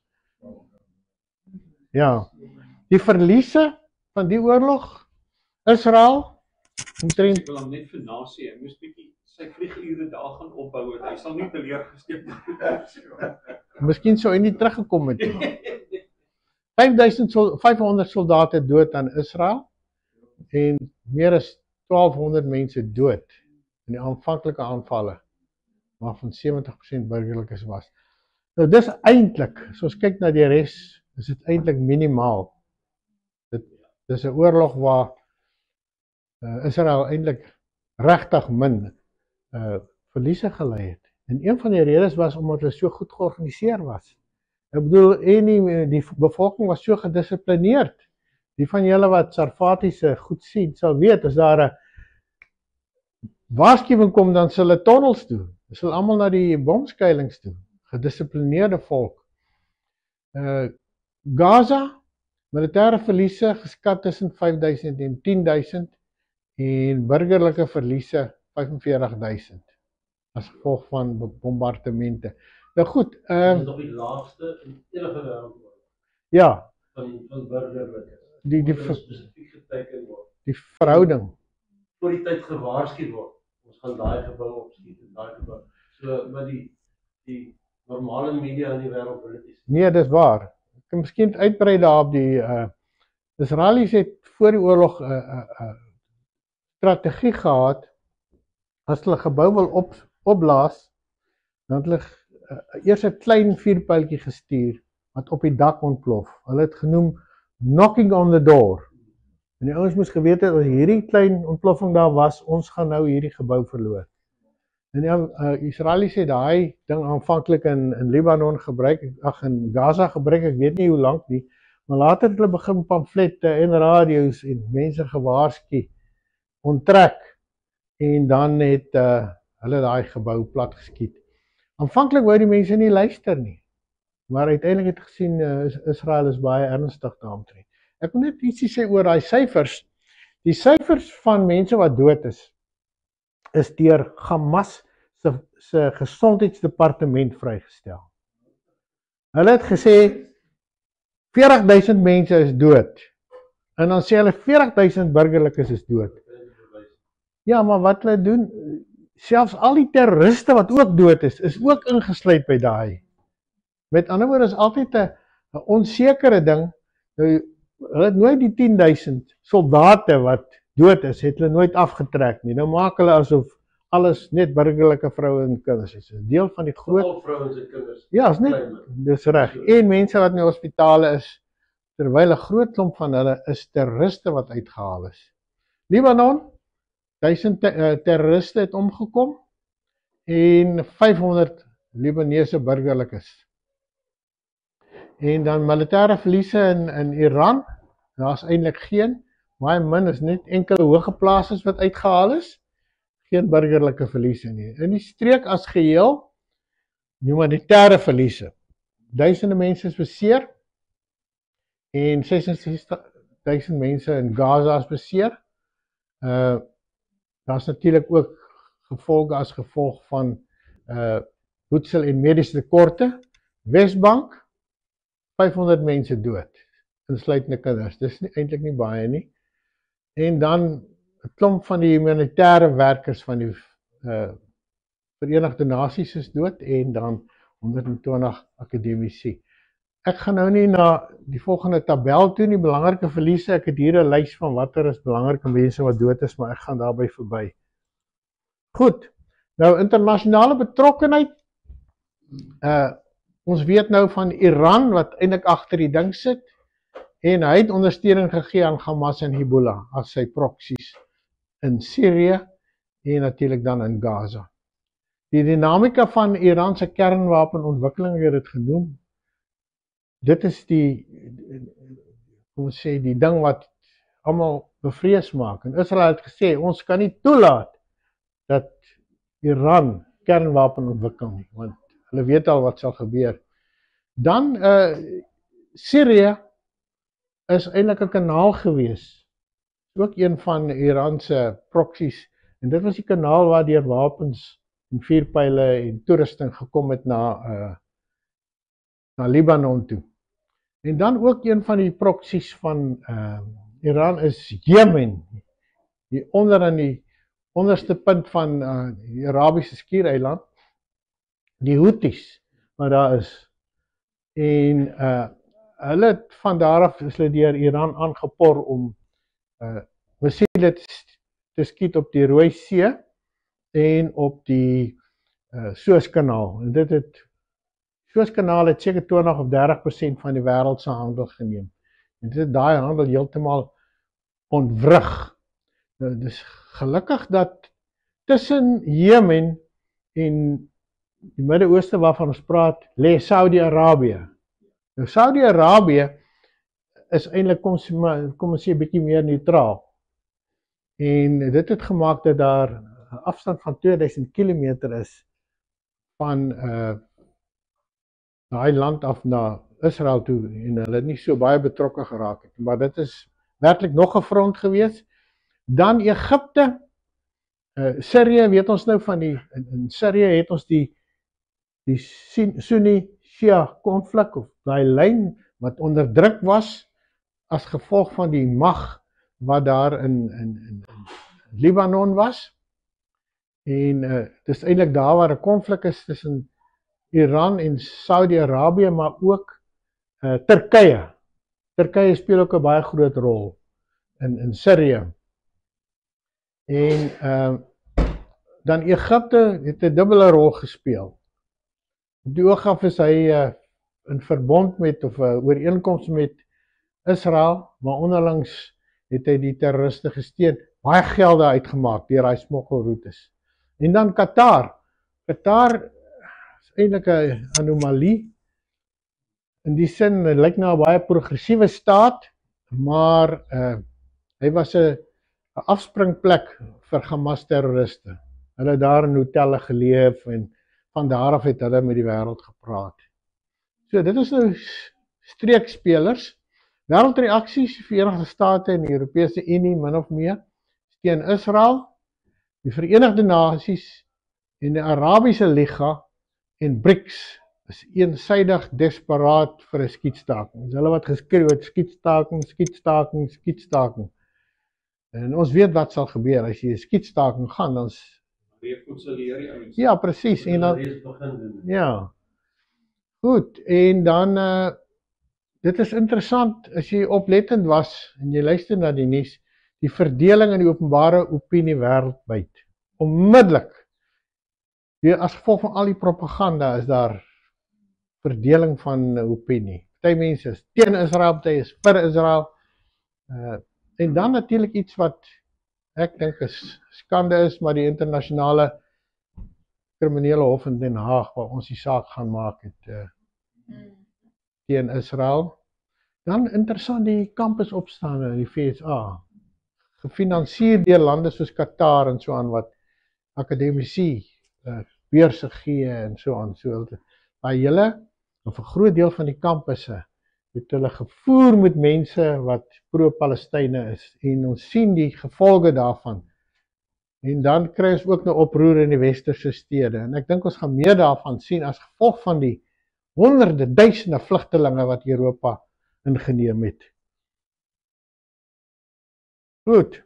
Ja, die verliese van die oorlog, Israel, omtrent... Ek wil hom net vir nasie, hy moes bietjie sy vliegure daar gaan opbou, hy sal nie teleurgesteek word. Miskien sou hy nie teruggekom het. 500 soldate dood aan Israel, en meer as 1200 mense dood in die aanvanklike aanvalle, waarvan 70% burgerlikes was. Nou dis eintlik, as ons kyk na die res, is dit eintlik minimaal. Dis 'n oorlog waar Israel eintlik regtig min verliese gelei het. En een van die redes was omdat hulle so goed georganiseer was. Ek bedoel, die bevolking was so gedissiplineerd. Die van julle wat Sarfatiese goed sien, sal weet, as daar 'n waarskuwing kom, dan sal hulle tunnels toe. Hulle sal almal na die bomskuilings toe. gedissiplineerde volk. Gaza, militêre verliese geskat tussen 5.000 en 10.000 en burgerlike verliese 45.000 as gevolg van bombardemente. Nou goed, Dit is nog die laagste in enige wêreldoorlog ja, van burgerlike. die Spesifiek geteken word. die verhouding. Voor die tyd gewaarsku word. Ons gaan daai gebou opskiet en daai gebou. So maar die normale media in die wêreld wil dit nie. Nee, dis waar. Ek kan miskien uitbrei daarop die Israelies het voor die oorlog strategie gehad, as hulle gebou wil opblaas, dan het hulle eers 'n klein vuurpyltjie gestuur wat op die dak ontplof. Hulle het genoem knocking on the door. En die ouens moes geweet het as hierdie klein ontploffing daar was, ons gaan nou hierdie gebou verloor. En die Israelies het daai ding aanvanklik in Libanon gebruik, in Gaza gebruik, ek weet nie hoe lank nie, maar later het hulle begin pamflette en radio's en mense gewaarsku, onttrek, en dan het hulle daai gebou plat geskiet. Aanvanklik wou die mense nie luister nie, maar uiteindelik het gesien Israel is baie ernstig daaromtrent. Ek wil net ietsie sê oor daai syfers. Die syfers van mense wat dood is deur Hamas se gesondheidsdepartement vrygestel. Hulle het gesê 40.000 mense is dood. En dan sê hulle 40.000 burgerlikes is dood. Ja, maar wat hulle doen, selfs al die terroriste wat ook dood is ook ingesluit by daai. Met ander woorde is altyd 'n onsekere ding. Nou, hulle het nooit die 10.000 soldate wat dood is, het hulle nooit afgetrek nie. Nou maak hulle asof alles net burgerlike vroue en kinders is. Dit is deel van die groot... Al vrouens en kinders. Ja, is net, dis reg. En mense wat in die hospitale is, terwyl 'n groot klomp van hulle is terroriste wat uitgehaal is. Libanon, 1000 terroriste het omgekom en 500 Libanese burgerlikes. En dan militêre verliese in Iran, daar's eintlik geen, baie min is net enkele hoëgeplaases wat uitgehaal is, geen burgerlike verliese nie. In die streek as geheel, humanitêre verliese. Duisende mense is beseer en 66.000 mense in Gaza is beseer. Daar's natuurlik ook gevolge as gevolg van voedsel en mediese tekorte. Wesbank, 500 mense dood, insluitende kinders. Dis eintlik nie baie nie. En dan 'n klomp van die humanitêre werkers van die Verenigde Nasies is dood en dan 120 akademici. Ek gaan nou nie na die volgende tabel toe nie, belangrike verliese. Ek het hier 'n lys van watter is belangrike mense wat dood is, maar ek gaan daarby verby. Goed, nou internasionale betrokkenheid. Ons weet nou van Iran wat eintlik agter die ding sit en hy het ondersteuning gegee aan Hamas en Hezbollah as sy proksies in Syrië en natuurlik dan in Gaza. Die dinamika van Iran se kernwapenontwikkeling, het dit genoem. Dit is die, kom ons sê, die ding wat almal bevrees maak. En Israel het gesê, ons kan nie toelaat dat Iran kernwapen ontwikkel nie, want hulle weet al wat sal gebeur. Dan, Syrië is eintlik 'n kanaal gewees. Ook een van Iran se proksies. En dit was die kanaal waar deur wapens en vuurpyle en toerusting gekom het na Libanon toe. En dan ook een van die proksies van Iran is Jemen. Die aan die onderste punt van die Arabiese skiereiland. Die Houthis wat daar is. En hulle het van daar af is hulle deur Iran aangepor om missiele te skiet op die Rooi See en op die Suezkanaal. En dit het Suezkanaal het seker 20 of 30% van die wêreld se handel geneem. En dit het daai handel heeltemal ontwrig. Nou, dis gelukkig dat tussen Jemen en die Midde-Ooste waarvan ons praat, lê Saudi-Arabië. Nou Saudi-Arabië is eintlik kom ons sê 'n bietjie meer neutraal. En dit het gemaak dat daar 'n afstand van 2000 km is van daai land af na Israel toe en hulle het nie so baie betrokke geraak het, maar dit is werklik nog 'n front gewees. Dan Egipte, Sirië weet ons nou van in Sirië het ons die Sunni-Shia konflik of daai lyn wat onderdruk was as gevolg van die mag wat daar in Libanon was. En dis eintlik daar waar 'n konflik is tussen Iran en Saudi-Arabië, maar ook Turkye. Turkye speel ook 'n baie groot rol in Sirië. En dan Egipte het 'n dubbele rol gespeel. Op die oog af is hy in verbond met of 'n ooreenkoms met Israel, maar onderlangs het hy die terroriste gesteun, baie geld daar uitgemaak deur daai smokkelroetes. En dan Qatar. Qatar is eintlik 'n anomalie. In die sin, hy lyk na 'n baie progressiewe staat, maar hy was 'n afspringplek vir Hamas terroriste. Hulle het daar in hotelle geleef en van daar af het hulle met die wêreld gepraat. So dit is nou streekspelers. Wêreldreaksies, die Verenigde State en die Europese Unie min of meer teen Israel, die Verenigde Nasies en die Arabiese Liga en BRICS is eensydig desperaat vir 'n skietstaking. Dis hulle wat geskreeu het skietstaking, skietstaking, skietstaking. En ons weet wat sal gebeur as jy 'n skietstaking gaan, dan Refouseleer die ouens. ja, presies. En dan begin doen. ja. Goed, en dan dit is interessant as jy oplettend was en jy luister na die nuus, die verdeling in die openbare opinie wêreldwyd. Onmiddellik. As gevolg van al die propaganda is daar verdeling van opinie. Party mense is teen Israel, party is vir Israel. En dan natuurlik iets wat ek dink is skande is, maar die internasionale kriminele hof in Den Haag waar ons die saak gaan maak het teen Israel. Dan interessant die kampusopstande in die VSA, gefinansier deur lande soos Qatar en so aan wat akademici beurse gee en so aan. So by julle of 'n groot deel van die kampusse het hulle gevoer met mense wat pro-Palestynë is en ons sien die gevolge daarvan. En dan kry ons ook nou oproer in die westerse stede en ek dink ons gaan meer daarvan sien as gevolg van die honderde, duisende vlugtelinge wat Europa ingeneem het. Goed.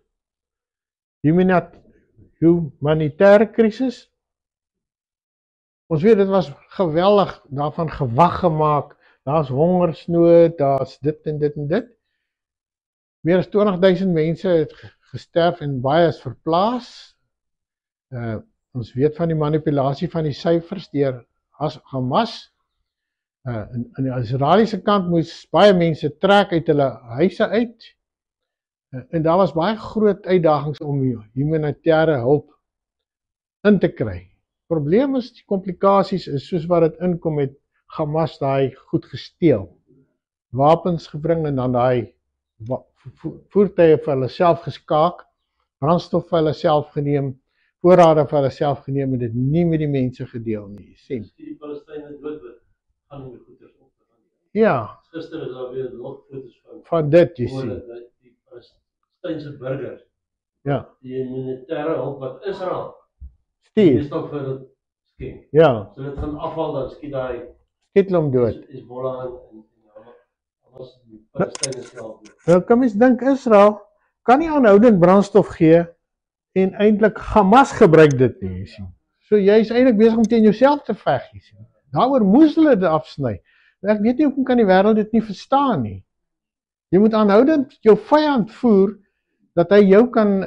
Humanitêre krisis. Ons weet dit was geweldig daarvan gewag gemaak. Daar's hongersnood, daar's dit en dit en dit. Meer as 20.000 mense het gesterf en baie is verplaas. Ons weet van die manipulasie van die syfers deur Hamas. Aan die Israeliese kant moes baie mense trek uit hulle huise uit. En daar was baie groot uitdagings om humanitêre hulp in te kry. Probleem is, die komplikasies is soos wat dit inkom het Hamas daai goed gesteel. Wapens gebring en dan daai voertuie vir hulle self geskaak, brandstof vir hulle self geneem, voorrade vir hulle self geneem en dit nie met die mense gedeel nie, sien. Die Palestynë dood gaan nie meer goeders op te gaan. Ja. Gister is daar weer nog foto's van dit, jy sien. Die Palestynse burgers. Ja. Die humanitêre hulp wat Israel stuur. Dis nog vir dit skenk. Ja. So dit gaan afval dan skiet daai Skiet dood. Is Bolla en Hamas die Palestynë self. Nou kom ons dink Israel kan nie aanhoudend brandstof gee en eintlik Hamas gebruik dit nie, jy sien. So jy is eintlik besig om teen jouself te veg, jy sien. Daaroor moes hulle dit afsny. Ek weet nie hoekom kan die wêreld dit nie verstaan nie. Jy moet aanhoudend jou vyand voer dat hy jou kan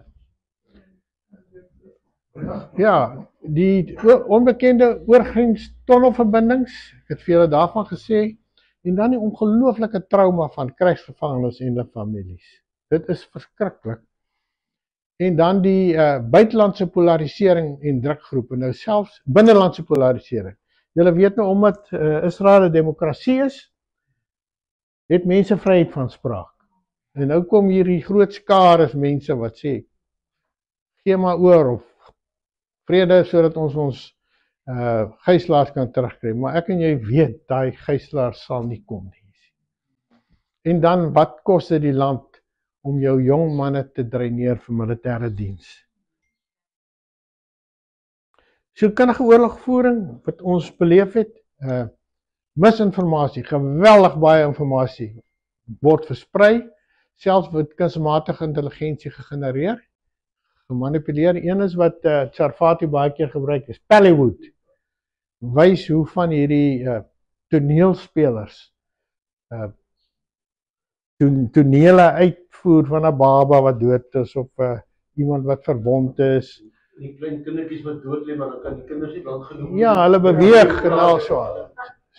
die onbekende oorgrenstonelverbindings, ek het vir julle daarvan gesê, en dan die ongelooflike trauma van krygsgevangenes en hulle families. Dit is verskriklik. En dan die buitelandse polarisering en drukgroepe, nou selfs binnelandse polarisering. Julle weet nou, omdat Israel 'n demokrasie is, het mense vryheid van spraak. En nou kom hierdie groot skares mense wat sê, gee maar oor of vrede sodat ons gijslaers kan terugkry, maar ek en jy weet, daai gijslaers sal nie kom nie. En dan, wat kos dit die land om jou jong manne te dreineer vir militêre diens? Sielkundige oorlogvoering wat ons beleef het, misinformasie, geweldig baie informasie word versprei, selfs word kunsmatige intelligensie gegenereer, gemanipuleer. Een is wat Sarfati baie keer gebruik is, Pallywood, wys hoe van hierdie toneelspelers tonele uitvoer van 'n baba wat dood is, of iemand wat verwond is. Die klein kindertjies wat dood lê, maar dan kan die kinders nie lank genoeg. Ja, hulle beweeg en al so aan.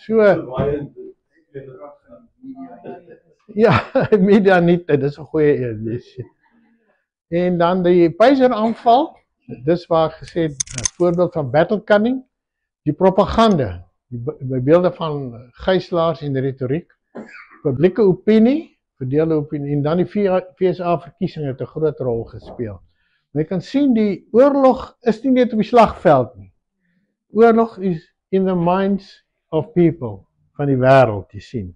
Ja, media nie, dit is 'n goeie een. En dan die Pfizer-aanval, dis waar gesê, 'n voorbeeld van battle cunning, die propaganda, die beelde van gijslaers en retoriek, publieke opinie, verdeelde opinie, en dan die FSA-verkiesing het 'n groot rol gespeel. Maar jy kan sien, die oorlog is nie net op die slagveld nie. Oorlog is in the minds of people van die wêreld, jy sien.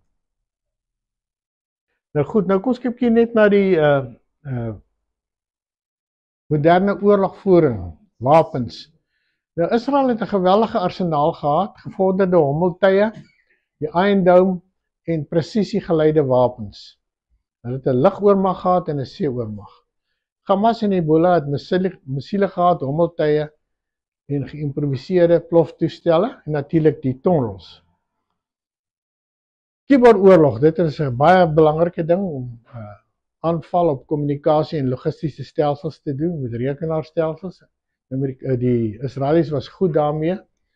Nou goed, nou kom ek net na die moderne oorlogvoering, wapens. Nou Israel het 'n geweldige arsenaal gehad, gevorderde hommeltuie, die Iron Dome en presisiegeleide wapens. Hulle het 'n lugoormag gehad en 'n seeoormag. Hamas en Hezbollah het missiele gehad, hommeltuie en geïmproviseerde ploftoestelle en natuurlik die tonnels. Cyberoorlog, dit is 'n baie belangrike ding om aanval op kommunikasie en logistiese stelsels te doen met rekenaarstelsels. Die Israelies was goed daarmee.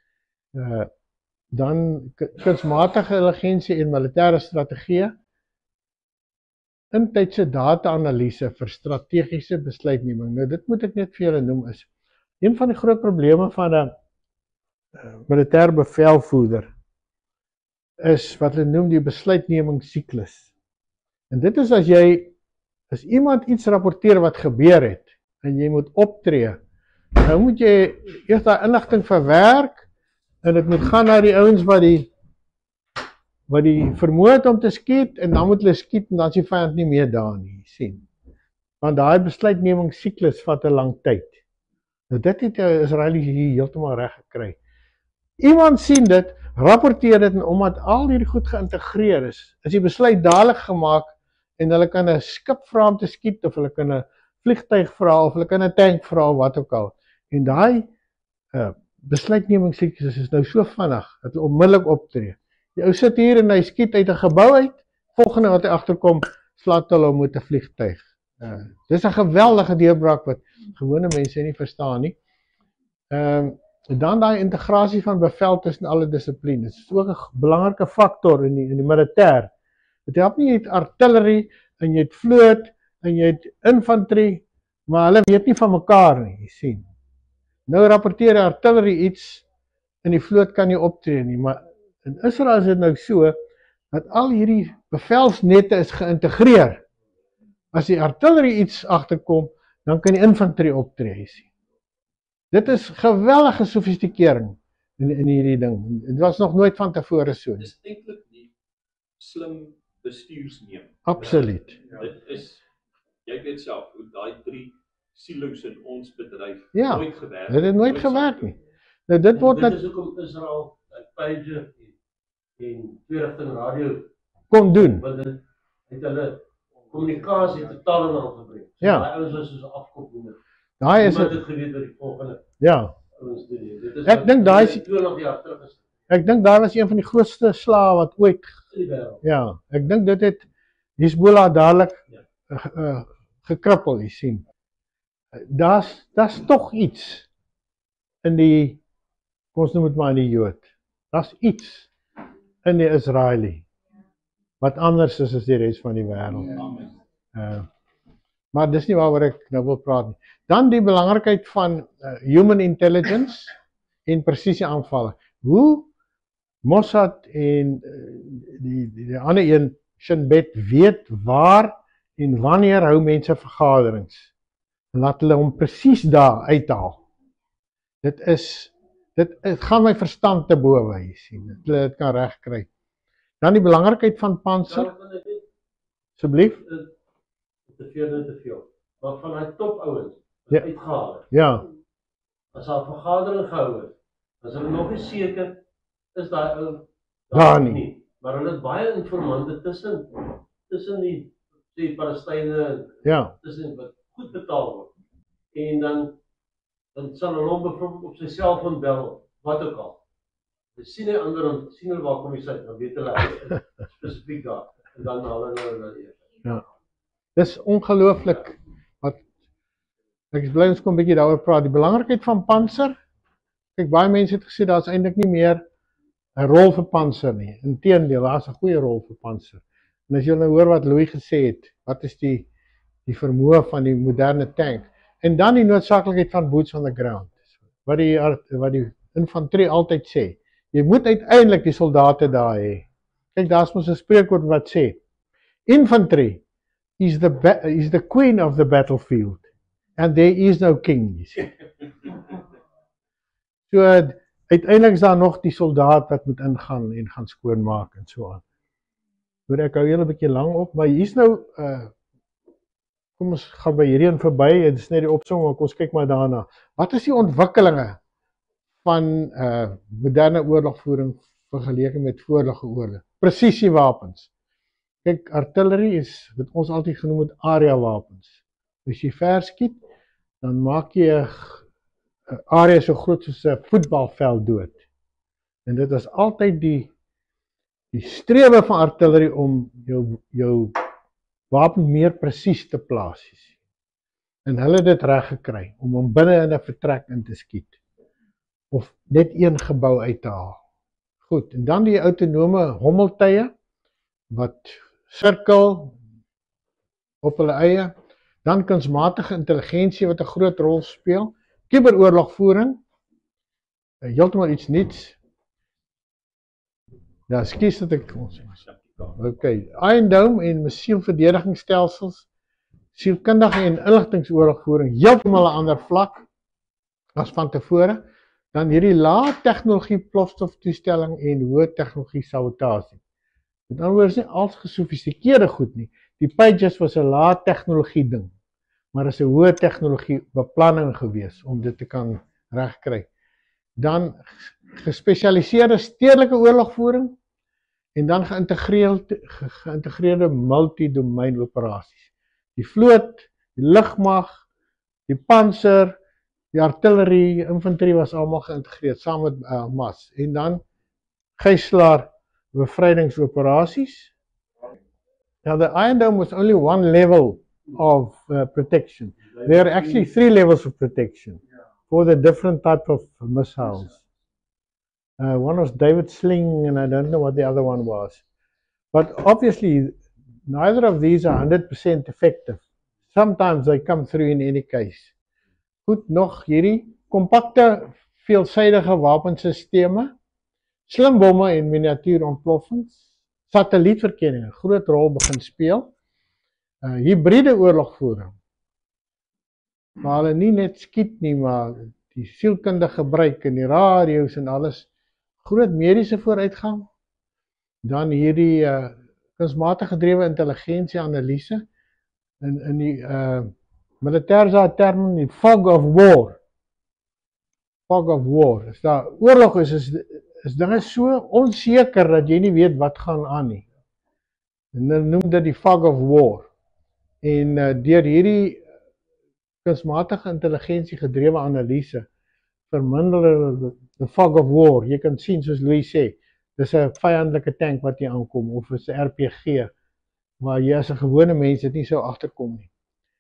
Dan kunsmatige intelligensie en militêre strategieë. Intydse data-analise vir strategiese besluitneming. Nou dit moet ek net vir julle noem is, een van die groot probleme van 'n militêre bevelvoerder is wat hulle noem die besluitnemingssiklus. En dit is as iemand iets rapporteer wat gebeur het en jy moet optree, nou moet jy eers daai inligting verwerk en dit moet gaan na die ouens wat die vermoë het om te skiet, en dan moet hulle skiet en dan is die vyand nie meer daar nie, sien. Want daai besluitnemingssiklus vat 'n lang tyd. Nou dit het die Israelies hier heeltemal reg gekry. Iemand sien dit, rapporteer dit, en omdat al hierdie goed geïntegreer is die besluit dadelik gemaak en hulle kan 'n skip vra om te skiet, of hulle kan 'n vliegtuig vra, of hulle kan 'n tank vra, of wat ook al. En daai besluitnemingssiklus is nou so vinnig dat hulle onmiddellik optree. Die ou sit hier en hy skiet uit 'n gebou uit, volgende wat hy agterkom, slaat hulle om met 'n vliegtuig. Dis 'n geweldige deurbraak wat gewone mense nie verstaan nie. Dan daai integrasie van bevel tussen alle dissiplines. Dit is ook 'n belangrike faktor in die militêr. Dit help nie, jy het artillerie en jy het vloot en jy het infantry, maar hulle weet nie van mekaar nie, jy sien. Nou rapporteer die artillerie iets en die vloot kan nie optree nie, maar in Israel is dit nou so dat al hierdie bevelsnette is geïntegreer. As die artillerie iets agterkom, dan kan die infantry optree, jy sien. Dit is geweldige sofistikering in hierdie ding. Dit was nog nooit van tevore so. Dis eintlik nie slim bestuursneem. Absoluut. Dit is, jy weet self, hoe daai 3 silo's in ons bedryf nooit gewerk. Dit het nooit gewerk nie. Nou dit word dit is hoekom Israel 'n pager en tweerigting radio kon doen. Want dit het hulle kommunikasie totaal in hande gebring. Ja. Daai ouens was soos 'n afkopnoemer. Daai is Niemand het geweet wat die volgende ouens doen nie. Dit is Ek dink daai is 20 jaar terug is Ek dink daar was een van die grootste slae wat ooit. in die wêreld. Ja, ek dink dit het Hezbollah dadelik gekrippel, jy sien. Daar's tog iets in die, kom ons noem dit maar in die Jood. Daar's iets in die Israeli wat anders is as die res van die wêreld. Maar dis nie waaroor ek nou wil praat nie. Dan die belangrikheid van human intelligence en presisie aanvalle. Hoe Mossad en die ander een, Shin Bet, weet waar en wanneer hou mense vergaderings. En laat hulle hom presies daar uithaal. Dit is dit gaan my verstand te bowe, jy sien, dat hulle dit kan regkry. Dan die belangrikheid van panser, asseblief. Te veel. Maar van die top ouens, Ja. uitgehaal het. Ja, As daar 'n vergadering gehou het, as hulle nog nie seker is daai ou Daar nie. Maar hulle het baie informante tussen die Palestynë, ja, tussen wat goed betaal word. En dan sal hulle hom byvoorbeeld op sy selfoon bel, wat ook al. Dis sien hy ander en sien hulle waar kom hy uit, dan weet hulle hy is spesifiek daar. En dan haal hulle eers. ja. Dis ongelooflik wat ek is bly ons kom 'n bietjie daaroor praat. Die belangrikheid van panser. Kyk, baie mense het gesê daar's eintlik nie meer 'n rol vir panser nie. Inteendeel, daar's 'n goeie rol vir panser. En as jy nou hoor wat Louis gesê het, wat is die vermoë van die moderne tank? En dan die noodsaaklikheid van boots on the ground. Wat die infanterie altyd sê. Jy moet uiteindelik die soldate daar hê. Kyk, daar's mos 'n spreekwoord wat sê, infantry is the queen of the battlefield and there is no king. So uiteindelik is daar nog die soldaat wat moet ingaan en gaan skoonmaak en so aan. Hoor, ek hou julle 'n bietjie lank op, maar hier's nou kom ons gaan by hierdie een verby. Dit is net die opsomming, kom ons kyk maar daarna. Wat is die ontwikkelinge van moderne oorlogvoering vergeleke met vorige oorloë? Presisiewapens. Kyk, artillerie is wat ons altyd genoem het area wapens. As jy ver skiet, dan maak jy 'n area so groot soos 'n voetbalveld dood. En dit is altyd die strewe van artillerie om jou wapen meer presies te plaas. En hulle het dit reg gekry om hom binne in 'n vertrek in te skiet of net een gebou uit te haal. Goed, en dan die autonome hommeltuie wat sirkel op hulle eie, dan kunsmatige intelligensie wat 'n groot rol speel, kuberoorlogvoering, heeltemal iets nuuts. Ja, skus dat ek okay, Iron Dome en missielverdedigingsstelsels, sielkundige en inligtingsoorlogvoering, heeltemal 'n ander vlak as van tevore. Dan hierdie lae tegnologie plofstoftoestelling en hoë tegnologie sabotasie. Met ander woorde is nie als gesofistikeerde goed nie. Die pages was 'n lae tegnologie ding, maar is 'n hoë tegnologie beplanning gewees om dit te kan regkry. Dan gespesialiseerde stedelike oorlogvoering en dan geïntegreerde multidomein operasies. Die vloot, die lugmag, die panser, die artillerie, die infanterie was almal geïntegreer saam met MAS. En dan gijslaar bevrydingsoperasies. Now the Iron Dome was only one level of protection. There are actually 3 levels of protection for the different type of missiles. One was David Sling, and I don't know what the other one was. But obviously, neither of these are 100% effective. Sometimes they come through in any case. Goed, nog hierdie kompakte, veelsidige wapenstelsels, slimbomme en miniatuurontploffings, satellietverkenning, 'n groot rol begin speel. Hybride oorlogvoering. Maar hulle nie net skiet nie, maar die sielkundige gebruik en die radio's en alles, groot mediese vooruitgang. Dan hierdie kunsmatig gedrewe intelligensie analise in die militêre term die fog of war. Fog of war. As daar oorlog is dinge so onseker dat jy nie weet wat gaan aan nie. En hulle noem dit die fog of war. En deur hierdie kunsmatige intelligensie gedrewe analise verminder the fog of war. Jy kan sien, soos Louis sê, dis 'n vyandelike tank wat hier aankom, of is 'n RPG, waar jy as 'n gewone mens dit nie sou agterkom nie.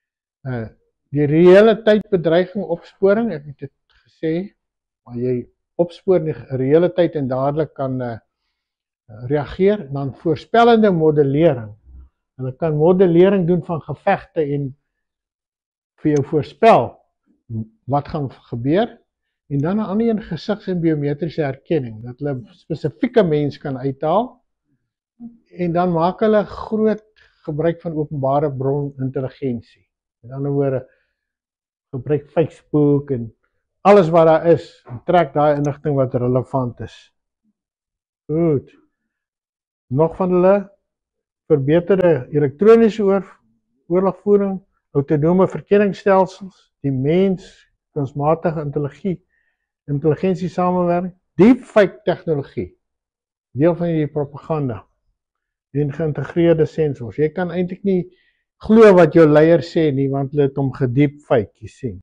Die reële tydbedreiging opsporing, ek het dit gesê, waar jy opspoor in die reële tyd en dadelik kan reageer, dan voorspellende modellering. Hulle kan modellering doen van gevegte en vir jou voorspel wat gaan gebeur. En dan 'n ander een, gesigs- en biometriese herkenning, dat hulle 'n spesifieke mens kan uithaal. En dan maak hulle groot gebruik van openbare bron intelligensie. Met ander woorde, gebruik Facebook en alles wat daar is, en trek daai inligting wat relevant is. Goed. Nog van hulle verbeterde elektroniese oorlogvoering, autonome verkenningsstelsels, die mens, kunsmatige intelligensie samewerking, deepfake tegnologie, deel van die propaganda en geïntegreerde sensors. Jy kan eintlik nie glo wat jou leier sê nie, want hulle het hom gedeepfake, jy sien.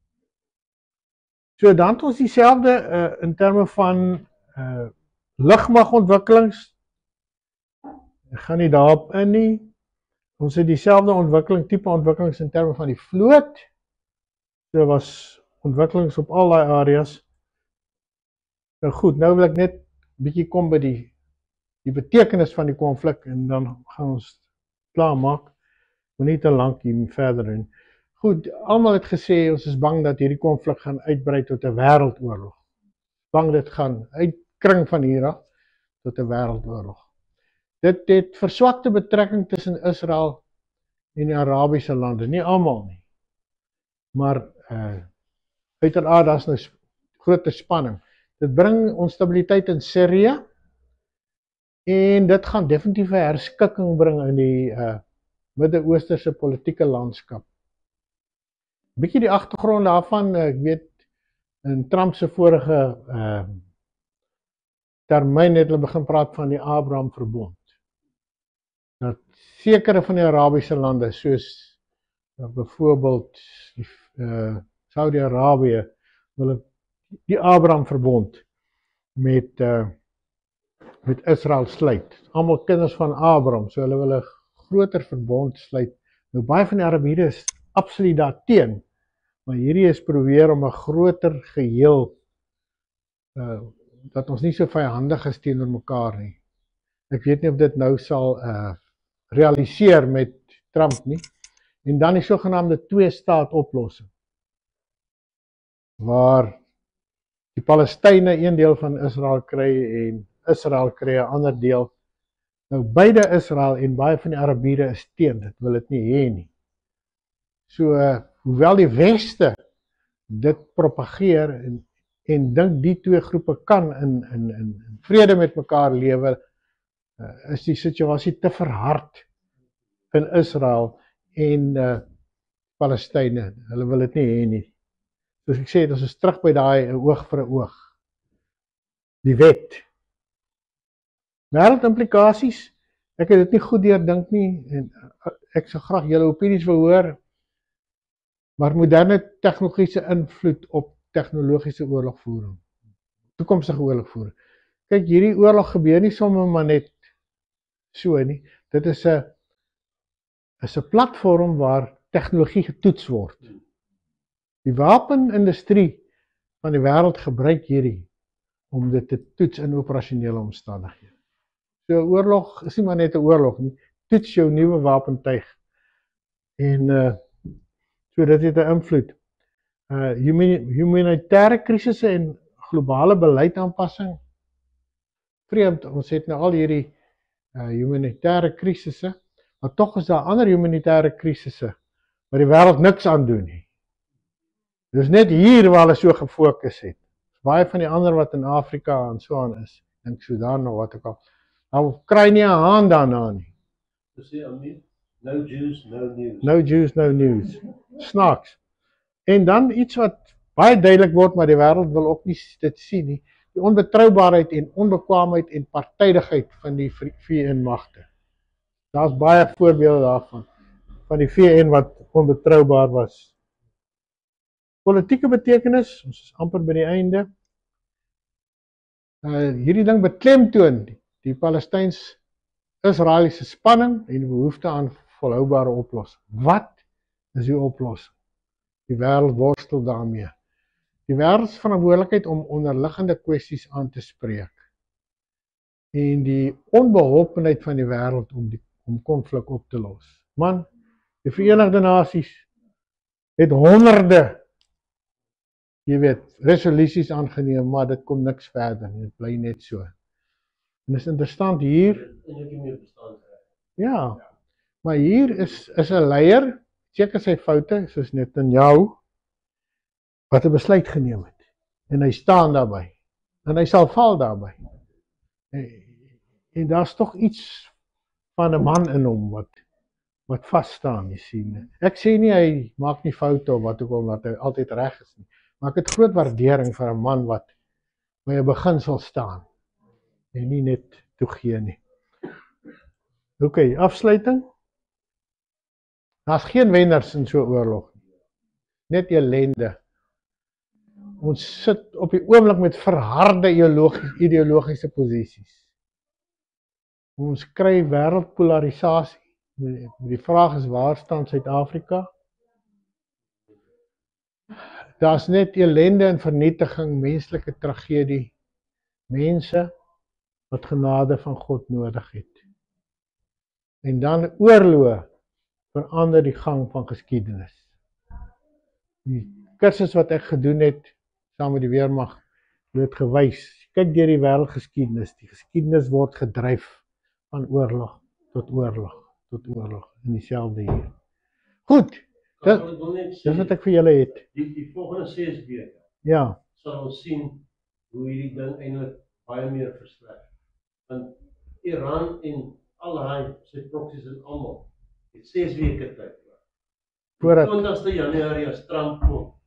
So dan het ons dieselfde in terme van lugmagontwikkelings. Ek gaan nie daarop in nie. Ons het dieselfde tipe ontwikkelings in terme van die vloot. So was ontwikkelings op al daai areas. Nou goed, nou wil ek net 'n bietjie kom by die betekenis van die konflik en dan gaan ons klaar maak. Moenie te lank hier verder doen. Goed, almal het gesê ons is bang dat hierdie konflik gaan uitbrei tot 'n wêreldoorlog. Bang dit gaan uitkring van hier af tot 'n wêreldoorlog. Dit het verswakte betrekking tussen Israel en die Arabiese lande, nie almal nie. Maar uiteraard daar's nou groter spanning. Dit bring onstabiliteit in Sirië en dit gaan definitief 'n herskikking bring in die Midde-Oosterse politieke landskap. Bietjie die agtergrond daarvan, ek weet in Trump se vorige termyn het hulle begin praat van die Abraham verbond. Dat sekere van die Arabiese lande soos byvoorbeeld Saudi-Arabië wil die Abraham verbond met Israel sluit. Almal kinders van Abraham, so hulle wil 'n groter verbond sluit. Nou baie van die Arabiere is absoluut daarteen, maar hierdie is probeer om 'n groter geheel dat ons nie so vyhandig is teenoor mekaar nie. Ek weet nie of dit nou sal realiseer met Trump nie. En dan die sogenaamde twee-staat oplossing, waar die Palestynë een deel van Israel kry en Israel kry 'n ander deel. Nou beide Israel en baie van die Arabiere is teen dit, wil dit nie hê nie. So hoewel die Weste dit propageer en dink die twee groepe kan in vrede met mekaar lewe, is die situasie te verhard in Israel en Palestynë. Hulle wil dit nie hê nie. Soos ek sê, ons is terug by daai oog vir 'n oog. Die wet. Wêreldimplikasies, ek het dit nie goed deurdink nie en ek sou graag julle opinies wil hoor. Maar moderne tegnologiese invloed op tegnologiese oorlogvoering, toekomstige oorlogvoering. Kyk, hierdie oorlog gebeur nie sommer maar net so nie. Dit is 'n platform waar tegnologie getoets word. Die wapenindustrie van die wêreld gebruik hierdie om dit te toets in operasionele omstandighede. So 'n oorlog is nie maar net 'n oorlog nie. Toets jou nuwe wapentuig. En so dit het 'n invloed. Humanitêre krisisse en globale beleidaanpassing. Vreemd, ons het nou al hierdie humanitêre krisisse, maar tog is daar ander humanitêre krisisse waar die wêreld niks aan doen nie. Dis net hier waar hulle so gefokus het. Baie van die ander wat in Afrika en so aan is, dink Sudan of wat ook al, nou kry nie 'n hand daarna nie. So sê Amir, no Jews, no news. No Jews, no news. Snaaks. En dan iets wat baie duidelik word, maar die wêreld wil ook nie dit sien nie, die onbetroubaarheid en onbekwaamheid en partydigheid van die VN-magte. Daar's baie voorbeelde daarvan, van die VN wat onbetroubaar was. Politieke betekenis, ons is amper by die einde. Hierdie ding beklemtoon die Palestyns-Israeliese spanning en die behoefte aan volhoubare oplossing. Wat is die oplossing? Die wêreld worstel daarmee. Die wêreld se verantwoordelikheid om onderliggende kwessies aan te spreek. En die onbeholpenheid van die wêreld om konflik op te los. Man, die Verenigde Nasies het honderde resolusies aangeneem, maar dit kom niks verder nie, dit bly net so. En is interessant hier, ja, maar hier is 'n leier, seker sy foute, soos Netanyahu, wat 'n besluit geneem het. En hy staan daarby. En hy sal val daarby. En daar's tog iets van 'n man in hom wat vas staan, jy sien. Ek sê nie hy maak nie foute of wat ook al, dat hy altyd reg is nie. Maar ek het groot waardering vir 'n man wat by 'n beginsel staan en nie net toegee nie. OK, afsluiting. Daar's geen wenners in so 'n oorlog nie. Net ellende. Ons sit op die oomblik met verharde ideologiese posisies. Ons kry wêreldpolarisasie. Die vraag is, waar staan Suid-Afrika? Daar's net ellende en vernietiging, menslike tragedie, mense wat genade van God nodig het. En dan oorloë verander die gang van geskiedenis. Die kursus wat ek gedoen het saam met die weermag, het gewys, kyk deur die wêreldgeskiedenis, die geskiedenis word gedryf van oorlog tot oorlog tot oorlog in dieselfde hier. Goed, dis wat ek vir julle het. Die volgende 6 weke Ja, sal ons sien hoe hierdie ding eintlik baie meer versleg. Want Iran en al daai sy proksies en almal het 6 weke tyd. voordat 20ste Januarie as Trump kom,